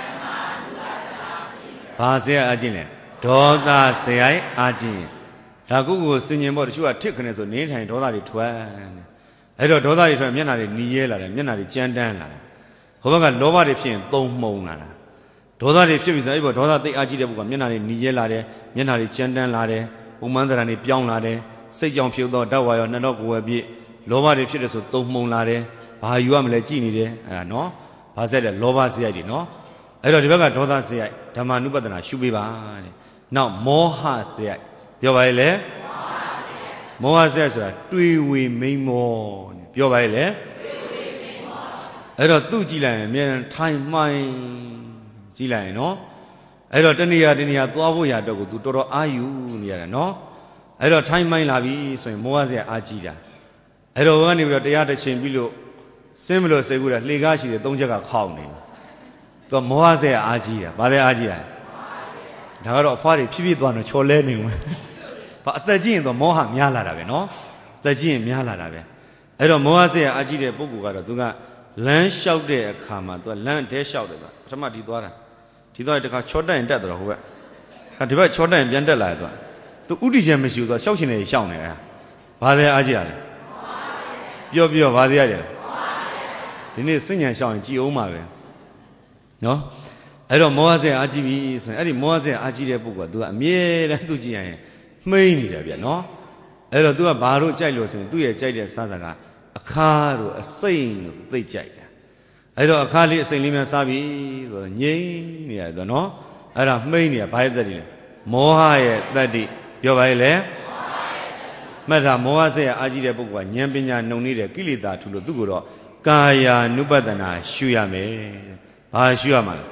A: ဘာစရိုက်အားကြီးလဲဒေါသစရိုက်အားကြီးဒါကုကိုစင်ញင်ဖို့တချို့ကထစ်ခနဲ့ဆိုနေထိုင်ဒေါသတွေထွက်အဲ့တော့ဒေါသတွေထွက်မျက်နှာတွေหนีရဲလာတယ်မျက်နှာတွေကြမ်းတမ်းလာတယ်ဟိုဘက်ကလောဘတွေဖြစ်ရင်သုံးမှုံလာတာဒေါသတွေဖြစ်ပြီဆိုအဲ့ဘောဒေါသသိအားကြီးတဲ့ဘုကမျက်နှာတွေหนีရဲလာတယ်မျက်နှာတွေကြမ်းတမ်းလာတယ်ပုံမှန်သဏ္ဍာန်တွေပြောင်းလာတယ်စိတ်ကြောင့်ဖြစ်သောဓာတ်ဝါရောနှစ်တော့ကိုယ်ပဲပြည့်လောဘတွေဖြစ်တယ်ဆိုသုံးမှုံလာတယ်ဘာယူရမလဲကြည်နေတယ်အဲ့ဒါနော်ဘာဆက်တယ်လောဘစရိုက်တွေနော်အဲ့တော့ဒီဘက်ကဒေါသစရိုက်ဓမ္မနုပဒနာရှုပေးပါတဲ့နောက်မောဟစရိုက်ပြောပါရဲ့လေမောဟစရိုက်ဆိုတာတွေးဝေမိန်မောတဲ့ပြောပါရဲ့လေအဲ့တော့သူ့ကြည့်လိုက်ရင်အမြဲတမ်းထိုင်မှိုင်းကြည့်လိုက်ရင်နော်အဲ့တော့တဏှာတဏှာသွားဖို့ရတော့ကိုသူတော်တော်အာယူနေရတယ်နော်အဲ့တော့ထိုင်မှိုင်းလာပြီဆိုရင်မောဟစရိုက်အာကြီးတာအဲ့တော့ကနေပြီးတော့တရားတစ်ချိန်ပြီးလို့စင်းမလို့စိတ်ကူးတာလှေကားရှိတယ်သုံးချက်ကခေါက်နေသူမောဟစရိုက်အာကြီးတာဘာလဲအာကြီးတာဒါကတော့အဖွားတွေဖြည်းဖြည်းသွားတော့ချော်လဲနေဝင်ဘာအသက်ကြီးရင်တော့မောဟများလာတာပဲနော်အသက်ကြီးရင်များလာတာပဲအဲ့တော့မောဟစရိုက်အာကြီးတဲ့ပုဂ္ဂိုလ်ကတော့သူကလမ်းလျှောက်တဲ့အခါမှာသူကလမ်းတဲလျှောက်တယ်သူပထမဒီသွားတာဒီသွားတခါချောတိုင်တက်တော့ဟိုဘက်ခါဒီဘက်ချောတိုင်ပြန်တက်လာတယ်သူသူဥတီချက်မရှိဘူးသူလျှောက်ရှင်နေရှောက်နေတာဘာလဲအားကြရလဲပြောပြောဘာစရိုက်လဲဒီနေ့စိတ်ညံရှောက်ရင်ကြည်အောင်ပါပဲနော်အဲ့တော့မောဟစရိုက်အားကြီးပြီဆိုရင်အဲ့ဒီမောဟစရိုက်အားကြီးတဲ့ပုဂ္ဂိုလ်ကသူကအမြဲတမ်းသူကြည့်ရရင်မှိန်းနေတယ်ဗျနော်အဲ့တော့သူကဘာလို့ကြိုက်လို့ဆိုရင်သူ့ရဲ့ကြိုက်တဲ့စားစကားအခါတို့အစိမ့်တို့သိကြိုက်တယ်အဲ့တော့အခါလေးအစိမ့်လေးများစားပြီဆိုတော့ငြိမ့်နေရတယ်နော်အဲ့ဒါမှိန်းနေရဘာရဲ့သက်တည်းလဲမောဟရဲ့သက်တည်းပြောပါရဲ့လေမှတ်တာမောဟစရိုက်အားကြီးတဲ့ပုဂ္ဂိုလ်ကဉာဏ်ပညာနှုံနေတဲ့ကိလေသာထူလို့သူ့ကိုတော့ကာယ ानु ပဒနာရှုရမယ်ဘာရှုရမှာလဲ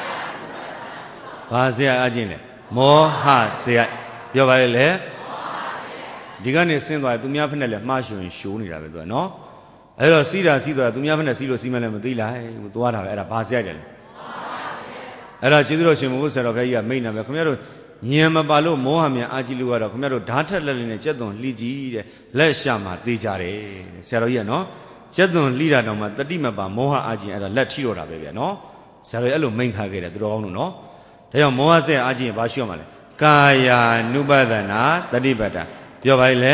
A: ဘာစရိုက်အားကြီးလဲမောဟစရိုက်ပြောပါရဲ့လေဒီကနေဆင်းသွားသူများဖက်နဲ့လည်းမှားရှင်ရှိုးနေတာပဲသူကနော်အဲ့တော့စီးတာစီးသွားသူများဖက်နဲ့စီးလို့စီးမလဲမသိလိုက်ဘူးသွားတာပဲအဲ့ဒါဘာစရိုက်တယ်လဲအဲ့ဒါကျေးဇူးတော်ရှင်ဘုရားဆရာတော်ဘုရားကြီးကမိတ်နာပဲခင်ဗျားတို့ဉာဏ်မပါလို့မောဟမြန်အားကြီးလို့ကတော့ခင်ဗျားတို့ဓာတ်ထက်လက်လေးနဲ့ကြက်သွန်လှီကြည့်တဲ့လက်ရှာမှာသိကြတယ်ဆရာတော်ကြီးကနော်ကြက်သွန်လှီတာတောင်မှတတိမပါမောဟအားကြီးအဲ့ဒါလက်ထီတော့တာပဲဗျာနော်ဆရာတော်အဲ့လိုမိန်ခါခဲ့တယ်သူတော်ကောင်းတို့နော်ဒါကြောင့်မောဟစရိုက်အားကြီးရင်ဘာရှုရမှာလဲကာယ ानु ပဒနာတတိပဋ္ဌာပြောပါလေ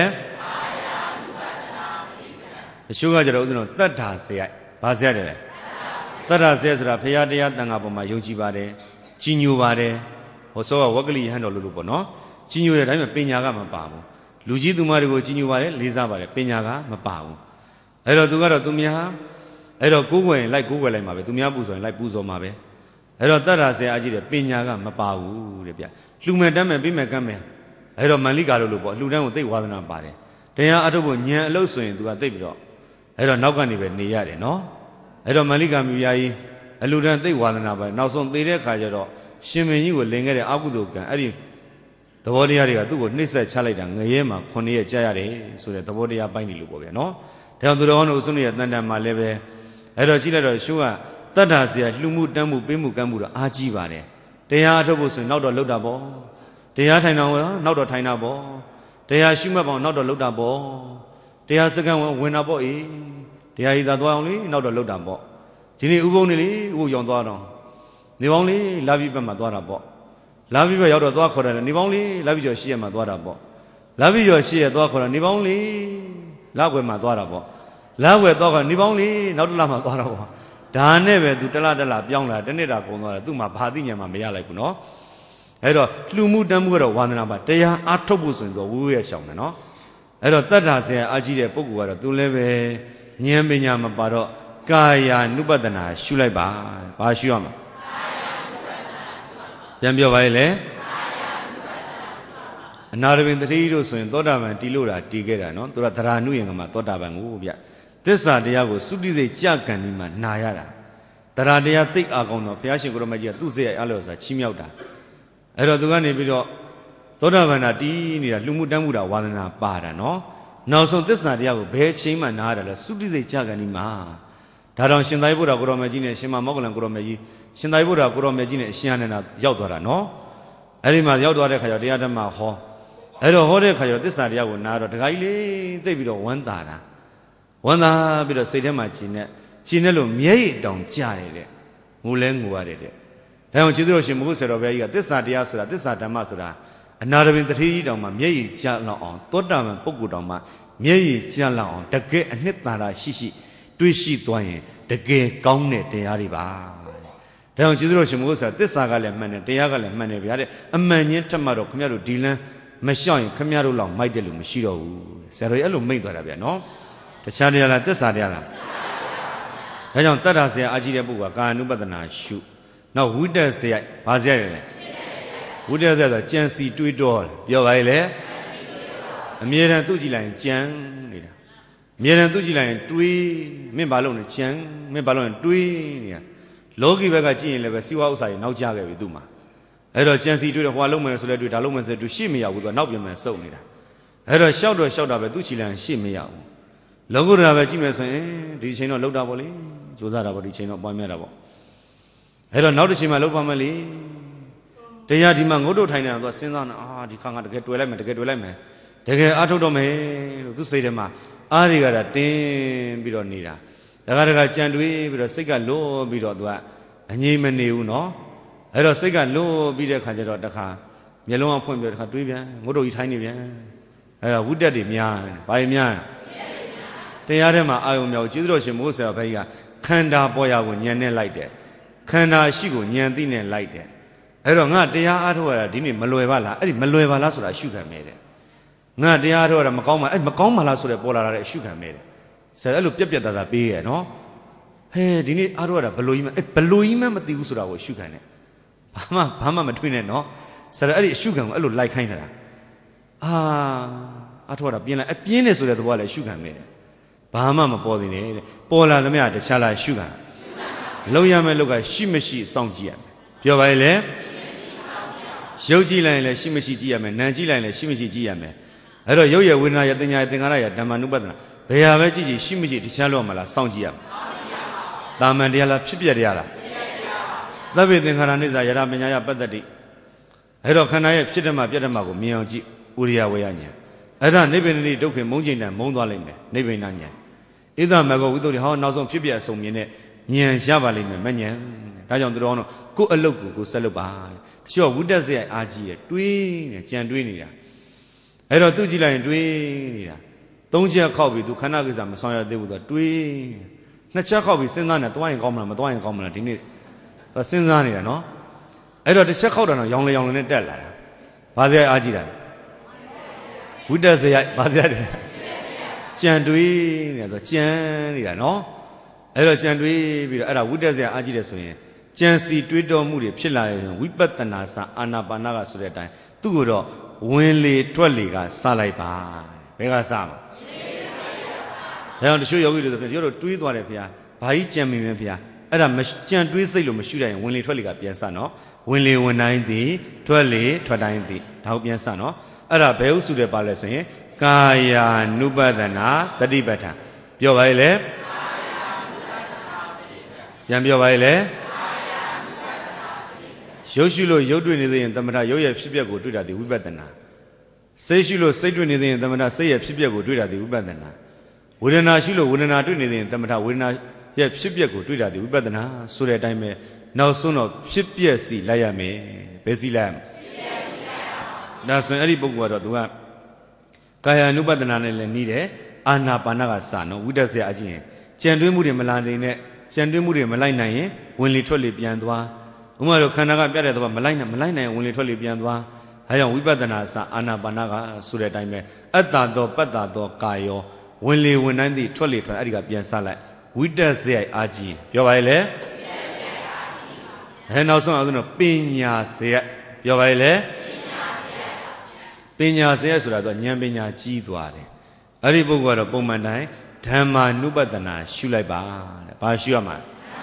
A: အရှုကကြတော့ဥစဉ်တော့တတ္ထာစရိုက်ဘာစရိုက်တယ်လဲတတ္ထာစရိုက်ဆိုတာဖရာတရားတန်ခါပေါ်မှာယုံကြည်ပါတယ်ကြီးညိုပါတယ်ဟောစောကဝက္ကလိယဟန်တော်လို့လို့ပေါ့နော်ကြီးညိုတဲ့အတိုင်းမှာပညာကမပါဘူးလူကြီးသူမတွေကိုကြီးညိုပါတယ်လေးစားပါတယ်ပညာကမပါဘူးအဲ့တော့သူကတော့သူများအဲ့တော့ကိုးကွယ်ရင်လိုက်ကိုးကွယ်လိုက်မှာပဲသူများပူဇော်ရင်လိုက်ပူဇော်မှာပဲအဲ့တော့တတ္ထာစရိုက်အကြီးတဲ့ပညာကမပါဘူးတဲ့ဗျလှူမယ်တမ်းမယ်ပြီးမယ်ကမ်းမယ်အဲ့တော့မန္လိကာလို့လို့ပေါ့လှူဒန်းကိုသိဝါသနာပါတယ်တရားအထုတ်ဖို့ဉာဏ်အလုပ်ဆိုရင်သူကသိပြီးတော့အဲ့တော့နောက်ကနေပဲနေရတယ်နော်အဲ့တော့မန္လိကာမြူယာကြီးအလှူဒန်းသိဝါသနာပါတယ်နောက်ဆုံးသေတဲ့ခါကျတော့ရှင်မင်းကြီးကိုလင်ခဲ့တဲ့အကုသိုလ်ကံအဲ့ဒီသဘောတရားတွေကသူ့ကိုနှိမ့်ဆက်ချလိုက်တာငရဲမှာခုနှစ်ရက်ကြာရတယ်ဆိုတဲ့သဘောတရားပိုင်းနေလို့ပေါ့ဗျာနော်ဒါကြောင့်သူတော်ကောင်းတို့ဥစွန်းရဲ့တန်တန်မှာလည်းပဲအဲ့တော့ကြည့်လိုက်တော့ရှုကတတ္ထာစရာလှူမှုတမ်းမှုပေးမှုကမ်းမှုတော့အားကြီးပါတယ်တရားအထုတ်ဖို့ဆိုရင်နောက်တော့လှုပ်တာပေါ့တရားထိုင်တော့နောက်တော့ထိုင်တာပေါ့တရားရှုမှတ်ပေါင်းနောက်တော့လှုပ်တာပေါ့တရားစကံဝင်တာပေါ့အေးတရားရည်သာသွားအောင်လေနောက်တော့လှုပ်တာပေါ့ဒီနေ့ဥပုံနေလေဥပုံရောင်သွားတော့နေပေါင်းလေးလာပြီးဘက်မှာသွားတာပေါ့လာပြီးဘက်ရောက်တော့သွားခေါ်တယ်နေပေါင်းလေးလာပြီးကျော်ရှိရမှာသွားတာပေါ့လာပြီးရောရှေ့ရသွားခေါ်တော့နေပေါင်းလေလောက်ွယ်မှာသွားတာပေါ့လောက်ွယ်သွားခေါ်နေပေါင်းလေနောက်တစ်လမှသွားတော့ပေါ့ဒါနဲ့ပဲသူတလားတလားပြောင်းလာတနေ့တာကုန်သွားတယ်သူ့မှာဘာသိဉာဏ်မှမရလိုက်ဘူးနော်အဲ့တော့လှူမှုတမ်းမှုကတော့ဝါသနာပါတရားအားထုတ်ဖို့ဆိုရင်တော့ဝိဝေရရှောင်တယ်နော်အဲ့တော့တတ္ထာဆရာအားကြီးတဲ့ပုဂ္ဂိုလ်ကတော့သူလည်းပဲဉာဏ်ပညာမပါတော့ကာယ ानु ပတ္တနာရှုလိုက်ပါဘာရှုရမလဲပြန်ပြောပါလေအနာရပင်တတိတို့ဆိုရင်သောတာပန်တီလို့တာတီခဲ့တာနော်သူကသရာနုယင်ကမှာသောတာပန်ကိုဗျသစ္စာတရားကိုသုတိစိတ်ကြကံဒီမှာနာရတာသရာတရားသိအာကောင်းတော့ဘုရားရှင်ကိုရမကြီးကသူ့စိတ်အားလို့ဆိုတာချီးမြှောက်တာအဲ့တော့သူကနေပြီးတော့သောတာပန်တာတီးနေတာလှမှုတမ်းမှုတာဝါဒနာပါတာနော်နောက်ဆုံးသစ္စာတရားကိုဘယ်ချိန်မှနားရတာလဲသုတိစိတ်ကြကံဒီမှာဒါတော့ရှင်သာရိပုတ္တရာကိုရမကြီးနဲ့ရှင်မမောက္ကလန်ကိုရမကြီးရှင်သာရိပုတ္တရာကိုရမကြီးနဲ့အရှင်အနန္ဒာရောက်သွားတာနော်အဲ့ဒီမှာရောက်သွားတဲ့ခါကျတော့တရားဓမ္မဟောအဲ့တော့ဟောတဲ့ခါကျတော့သစ္စာတရားကိုနားတော့တခါကြီးလေးသိပြီးတော့ဝမ်းသာတာဝမ်းသာပြီးတော့စိတ်ထဲမှာကျင်နဲ့ကျင်နဲ့လို့မျက်ရည်တောင်ကျတယ်တဲ့ငိုလဲငိုရတယ်တဲ့ဒါကြောင့်ကျေးဇူးတော်ရှင်မဟုတ်ဆရာတော်ဘုရားကြီးကသစ္စာတရားဆိုတာသစ္စာဓမ္မဆိုတာအနာရပင်တတိတောင်မှမျက်ရည်ကျလောက်အောင်သောတာပန်ပုဂ္ဂိုလ်တောင်မှမျက်ရည်ကျလောက်အောင်တကယ်အနှစ်သာရရှိရှိတွေးရှိသွားရင်တကယ်ကောင်းတဲ့တရားတွေပါဒါကြောင့်ကျေးဇူးတော်ရှင်မဟုတ်ဆရာသစ္စာကလည်းမှန်တယ်တရားကလည်းမှန်တယ်ဗျာတဲ့အမှန်ချင်းထက်မှတော့ခမရတို့ဒီလန်းမလျှောက်ရင်ခမရတို့လောက်မိုက်တယ်လို့မရှိတော့ဘူးဆရာတော်ကြီးအဲ့လိုမိတ်သွားတာဗျာနော်တခြားတရားလားသစ္စာတရားလားဒါကြောင့်တတ္ထဆရာအာကြီးတဲ့ပုဂ္ဂိုလ်ကကာယ ानु ပတ္တနာရှုနောက်ဝိတ္တဆရာဘာဆရာလဲဝိတ္တဆရာဆိုကြံစီတွေးတော့ပြောပါလေအမြဲတမ်းသူ့ကြည့်လိုက်ရင်ကြံနေတာအမြဲတမ်းသူ့ကြည့်လိုက်ရင်တွေးမင်းဘာလုပ်နေကြံမင်းဘာလုပ်နေတွေးနေတာလောကီဘက်ကကြည့်ရင်လည်းပဲစီဝါဥစ္စာကြီးနောက်ကျခဲ့ပြီသူ့မှာအဲ့တော့ကြံစီတွေးတော့ဟိုကလုံးမယ်ဆိုလဲတွေးဒါလုံးမယ်ဆိုတူရှေ့မရောက်ဘူးသူကနောက်ပြန်မှစုပ်နေတာအဲ့တော့ရှောက်တော့ရှောက်တာပဲသူ့ချီလန်ရှေ့မရောက်ဘူးလောကုတ္တရာပဲကြည့်မယ်ဆိုရင်ဒီချိန်တော့လောက်တာပေါ့လေကြိုးစားတာပေါ့ဒီချိန်တော့ပွားများတာပေါ့အဲ့တော့နောက်တစ်ချိန်မှလောက်ပါမယ်လေတရားဒီမှာငုတ်တုတ်ထိုင်နေတာသူကစဉ်းစားနေအာဒီခါငါတကယ်တွေ့လိုက်မယ်တကယ်တွေ့လိုက်မယ်တကယ်အားထုတ်တော့မယ်လို့သူစိတ်ထဲမှာအားတွေကတာတင်းပြီးတော့နေတာတခါတခါကြံတွေးပြီးတော့စိတ်ကလွတ်ပြီးတော့သူကအငြိမ်မနေဘူးနော်အဲ့တော့စိတ်ကလွတ်ပြီးတဲ့ခါကျတော့တခါမျက်လုံးကဖွင့်ပြီးတော့တခါတွေးပြန်ငုတ်တုတ်ကြီးထိုင်နေပြန်အဲ့တော့ဝိတ္တတွေများဘာတွေများတရားထဲမှာအာယုံမြောက်ကျေးဇူးတော်ရှင်မိုးဆရာဘုရားကခန္ဓာပေါ်ရာကိုဉာဏ်နဲ့လိုက်တယ်ခန္ဓာရှိကိုဉာဏ်သိနဲ့လိုက်တယ်အဲ့တော့ငါတရားအားထုတ်ရတာဒီနေ့မလွယ်ပါလားအဲ့ဒီမလွယ်ပါလားဆိုတာအရှုခံမဲတယ်ငါတရားအားထုတ်ရတာမကောင်းပါအဲ့မကောင်းပါလားဆိုတဲ့ပေါ်လာတဲ့အရှုခံမဲတယ်ဆရာအဲ့လိုပြက်ပြက်သားသားပေးရနော်ဟဲဒီနေ့အားထုတ်ရတာဘလို့ကြီးမအဲ့ဘလို့ကြီးမမသိဘူးဆိုတာကိုအရှုခံတယ်ဘာမှဘာမှမထွေးနဲ့နော်ဆရာအဲ့ဒီအရှုခံကိုအဲ့လိုလိုက်ခိုင်းတာအာအားထုတ်ရတာပြင်းလိုက်အပြင်းနေဆိုတဲ့သဘောကလည်းအရှုခံမဲတယ်ဘာမှမပေါ်သေးနဲ့တဲ့ပေါ်လာသမျှတခြားလားရှုခံလုံးရမယ်လို့ကရှိမရှိစောင့်ကြည့်ရမယ်ပြောပါလေရုပ်ကြည့်လိုက်ရင်လည်းရှိမရှိကြည့်ရမယ်နာမ်ကြည့်လိုက်ရင်လည်းရှိမရှိကြည့်ရမယ်အဲ့တော့ရုပ်ရဲ့ဝေဒနာရဲ့သင်ညာရဲ့သင်္ခါရရဲ့ဓမ္မ ानु ပတ္တနာဘယ်ဟာပဲကြည့်ကြည့်ရှိမရှိတခြားလို့မလားစောင့်ကြည့်ရမယ်တာမန်တရားလားဖြစ်ပြတရားလားသဗ္ဗေသင်္ခါရနိစ္စယရပညာယပတ္တတိအဲ့တော့ခန္ဓာရဲ့ဖြစ်ဓမ္မပြတ်ဓမ္မကိုမြင်အောင်ကြည့်ဥရိယဝေယညာအဲ့ဒါနိဗ္ဗာန်တိဒုက္ခမုန်းချိန်တန်မုန်းသွားလိမ့်မယ်နိဗ္ဗာန်ညာဣဒ္ဓမဂဝိတ္တုဟောနောက်ဆုံးဖြစ်ပြအစုံမြင်တဲ့ဉာဏ်ရပါလိမ့်မယ်မဉဏ်ဒါကြောင့်သူတော်ကတော့ကိုယ်အလုတ်ကိုကိုယ်ဆက်လုပ်ပါတချို့ဝိတ္တစရိုက်အားကြီးရတွေးနေကြံတွေးနေတာအဲ့တော့သူကြည့်လိုက်ရင်တွေးနေတာသုံးချက်ခောက်ပြီးသူခန္ဓာကိစ္စမဆောင်ရသေးဘူးသူတွေးနှစ်ချက်ခောက်ပြီးစဉ်းစားနေသွားရင်ကောင်းမလားမသွားရင်ကောင်းမလားဒီနေ့သူစဉ်းစားနေတာနော်အဲ့တော့တစ်ချက်ခောက်တာတော့ရောင်လေရောင်လေနဲ့တက်လာတာဘာစရိုက်အားကြီးတာဝိတ္တစရိုက်ဘာစရိုက်လဲကြံတွေးနေတာဆိုကြံနေတာနော်အဲ့တော့ကြံတွေးပြီးတော့အဲ့ဒါဝိတ္တစရိုက်အားကြီးတယ်ဆိုရင်ကြံစီတွေးတော်မှုတွေဖြစ်လာရင်ဝိပဿနာစအာနာပါနကဆိုတဲ့အတိုင်းသူ့ကိုတော့ဝင်လေထွက်လေကစလိုက်ပါဘယ်ကစမှာဒါကြောင့်တချို့ယောဂီတွေဆိုပြန်တို့တွေးသွားတယ်ဗျာဘာကြီးကြံမိမယ်ဗျာအဲ့ဒါကြံတွေးစိတ်လို့မရှိတဲ့ရင်ဝင်လေထွက်လေကပြန်စနော်ဝင်လေဝင်တိုင်းသည်ထွက်လေထွက်တိုင်းသည်ဒါကိုပြန်စနော်အဲ့ဒါဘယ်ဥစုတယ်ပါလဲဆိုရင်ကာယ ानु ပတ္တနာတတိပဋ္ဌာန်ပြောပါလေပြန်ပြောပါလေရုပ်ရှိလို့ရုပ်တွေ့နေသေးရင်သမထရုပ်ရဲ့ဖြစ်ပျက်ကိုတွေ့တာဒီဝိပဿနာစိတ်ရှိလို့စိတ်တွေ့နေသေးရင်သမထစိတ်ရဲ့ဖြစ်ပျက်ကိုတွေ့တာဒီဝိပဿနာဝေဒနာရှိလို့ဝေဒနာတွေ့နေသေးရင်သမထဝေဒနာရဲ့ဖြစ်ပျက်ကိုတွေ့တာဒီဝိပဿနာဆိုတဲ့အတိုင်းပဲနောက်ဆုံးတော့ဖြစ်ပျက်စီလိုက်ရမယ်ဘယ်စီလိုက်ရမလဲဒါဆိုရင်အဲ့ဒီပုဂ္ဂိုလ်ကတော့သူက Kaya Nupadana Nide, Anna Panaga Sano, with us again. Chandri Muri Malane, Chandri Muri Malina, when literally Piandwa, Umaro Kanaga Piada Malina, Malina, when literally Piandwa, Hayan Wibadanasa, Anna Banaga, Suretime, Atado, Patado, Kayo, when li when I did trolley to Adiga Piansala, with us say Aji, Yovaile, and also I don't know, Pina say, Yovaile, Pina says that Nyambina Chidware. Aribuga Bomandai, Tama Nubatana, Shulaiba, Pashuama.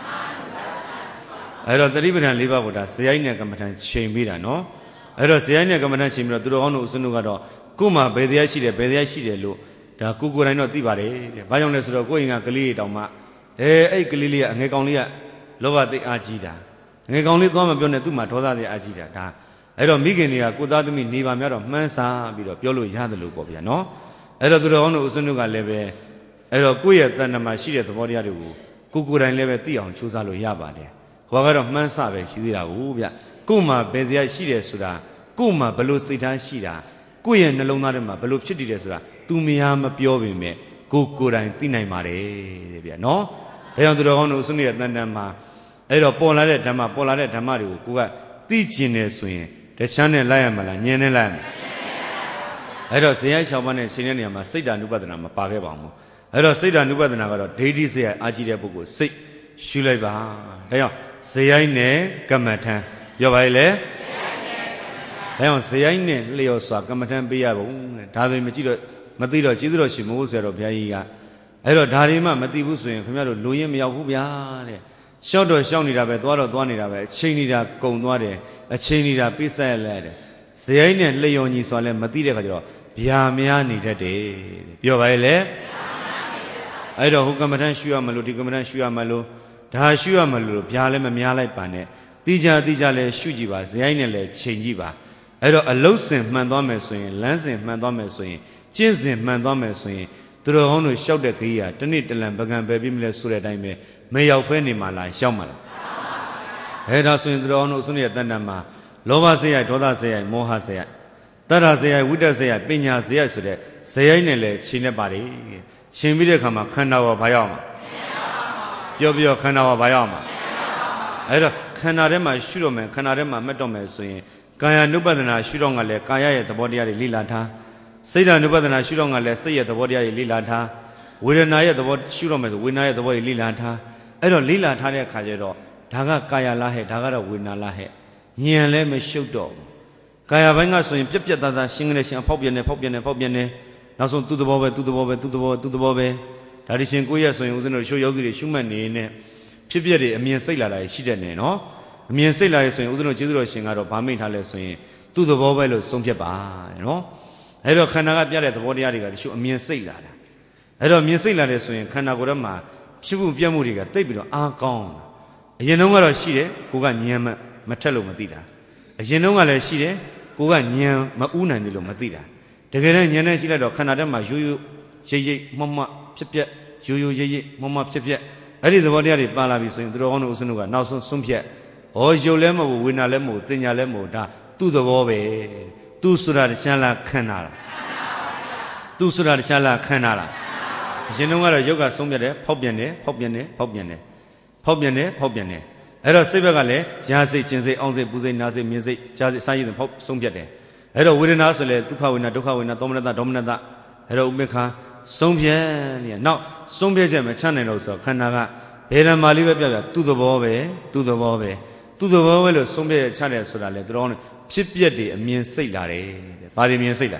A: I don't even live with us, Sayana Kamatan Chambira, no? I don't say any Kamatan Chambra, Durono Sunugado, Kuma, Bediashi, Bediashi, Lu, the Kukurano Tibare, Bayones going a Kali Doma, Eh, Kalilia, and Negonia, Lova de Ajida. Negoni Goma Bonatuma, Toda de Ajida. I don't begin here, good admin, Niva Mero, Mansa, Bido, Piolo Yadalu, no? I don't know Usunuga leve, I don't queer than a machine at the body of Kukura and Leveti on Chusalo Yabade. Whoever of Mansabe, Shida, Ubia, Kuma, Bedia Shida Suda, Kuma, Balusita Shida, Kuyan Alonarima, Balu Chidi Suda, Tumiam Piovime, Kukura and Tina Mare, no? I don't know Usunia than Nama, I don't Pola Tama, Pola Tamaru, Kuga, teaching a swing, the channel Layamala, Yenelam. I don't say I shall one and Senior Masida Nubadanama Pagabamo. I don't say that Nubadanava, Dadi say Ajida Bugu, say Shuleba. They say I ne, Kamatan, Yovaile. They don't say I ne, Leo Sakamatan Biabu, Tadi Matida, Matida, Chidro Shimusa of Yaya. I don't Darima, Matibus, and Camaro, Luyam Yahubia. Shout or shout it up at Dwara Dwanida, Chainida, Gondwade, a Chainida, Pisa lad. Say I ne, Leoni Solem Matida. Piamiani that day. Yovaile? I don't who come and shua malu, Ticum shua malu, Tahashua malu, Pialem Miala pane, Dija Dijale Shujiva, Zainele, Changiva. I don't a losin mandome swing, lancing mandome swing, Chinsin mandome swing, to the honor shout the Kia, Tanitalam, Bagan Babimle Suredime, may your penny mala, Shaman. Head us in the honor Sunia Danama, Lova say I told us say I, Moha say. Tara say I would say I, Pina say I should say I nele, Chinabari, Chimida Kama, Kanawa Bayama. Yobio Kanawa Bayama. I don't Kanarema, Shuroman, Kanarema, Metome swing, Kaya Nubadana, Shurongale, Kaya at the body of Lilata, Seda Nubadana, Shurongale, say at the body of Lilata, with an eye at the word Shuroman, with an eye at the body Lilata. I don't Lila Tania Kajero, Taga Kaya Lahe, Tagara Wina Lahe, Niale me shoot. Kaya Vanga so in Pipia that English and Popian, Popian, Popian, now so to the bobe, to the bobe, to the bobe, to the bobe. That is in Kuya, so you was in a show Yogi Shuman in Pipia, a mere sailor, she didn't know. A mere sailor, so you was in a Judro sing out of Pamita, so to the bobe, some Piapa, you know. I don't Kanaga at the body, I show a mere sailor. I don't mere sailor, so in Kanagorama, Shibu Piamuriga, they be all gone. You know what I see, Kuga Niam, Matelo Matida. As you know what I see, Kuga Niam, Mauna Nilo Matida. The Garen Yana Sila Canada, Juyu, Jay, Mama, Chipia, Juyu, Jay, Mama, Chipia. I did the body of Balavis in the Rono Usunuga, now some Sumpia. Or Jolemo, Wina Lemo, Tinya Lemo, da, to the Bobe, to Sura Shala Canala. To Sura Shala Canala. As you know what a yoga Sumbia, Popiane, Popiane, Popiane, Popiane, Popiane. Era Sebagale, Jazzy, Chinze, Onze, Buze, Nazi, music, Jazzy, Sai, the Pop, Sumbia. Era within us, Tukawina, Tukawina, Dominata, Dominata, Era Umeka, Sumbia. Now, Sumbia Jam, a channel also, Kanaga, Pera Maliba, to the Bobe, to the Bobe, to the Bobe, Sumbia channel, so that later on, Chipiati, a mean sailor, Bari mean sailor.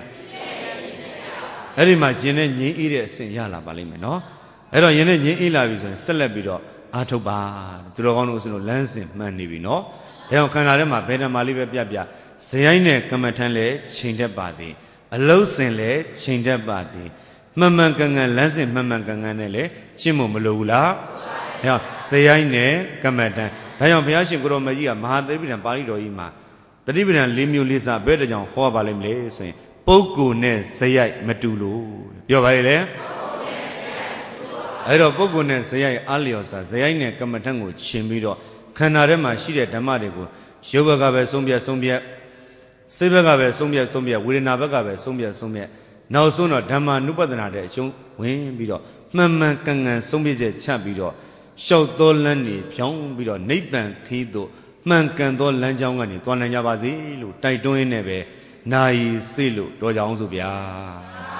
A: Era imagine ye eat it, Saint Yala Balimeno. Era Yene Ila is celebrity. Atoba, Drogonus no Lansing, Manivino, El Canarema, Pena Maliba Biabia, Sayane, Kamatanle, change that body, a low senle, change that body, Mamangang Lansing, Mamanganganele, Chimo Malula, Sayane, Kamatan, Tayon Piashi Gromaya, Mahadevi and Palidoima, the Dividan Limu Lisa, better than four balimle, saying, Poku ne Sayai Matulu, Yovaile. I don't go and say Aliosa, Zayane Kamatango, Chimbido, Canarema, Shida Damadigo, Shubagabe, Sombia, Sombia, Sebagabe, Sombia, Sombia, Wirinabagabe, Sombia, Sombia, နောက်ဆုံးတော့ဓမ္မနုပဒနာတဲ့အကျုံးဝင်ပြီးတော့မှန်မှန်ကန်ကန်ဆုံးဖြတ်ချက်ချပြီးတော့ရှောက်သောလမ်းနေဖြောင်းပြီးတော့နိဗ္ဗာန်ခီးသို့မှန်ကန်သောလမ်းကြောင်းကနေသွားနိုင်ကြပါစေလို့တိုက်တွန်းရင်းနဲ့ပဲနာယီစေလို့တော်ကြအောင်ဆိုဗျာ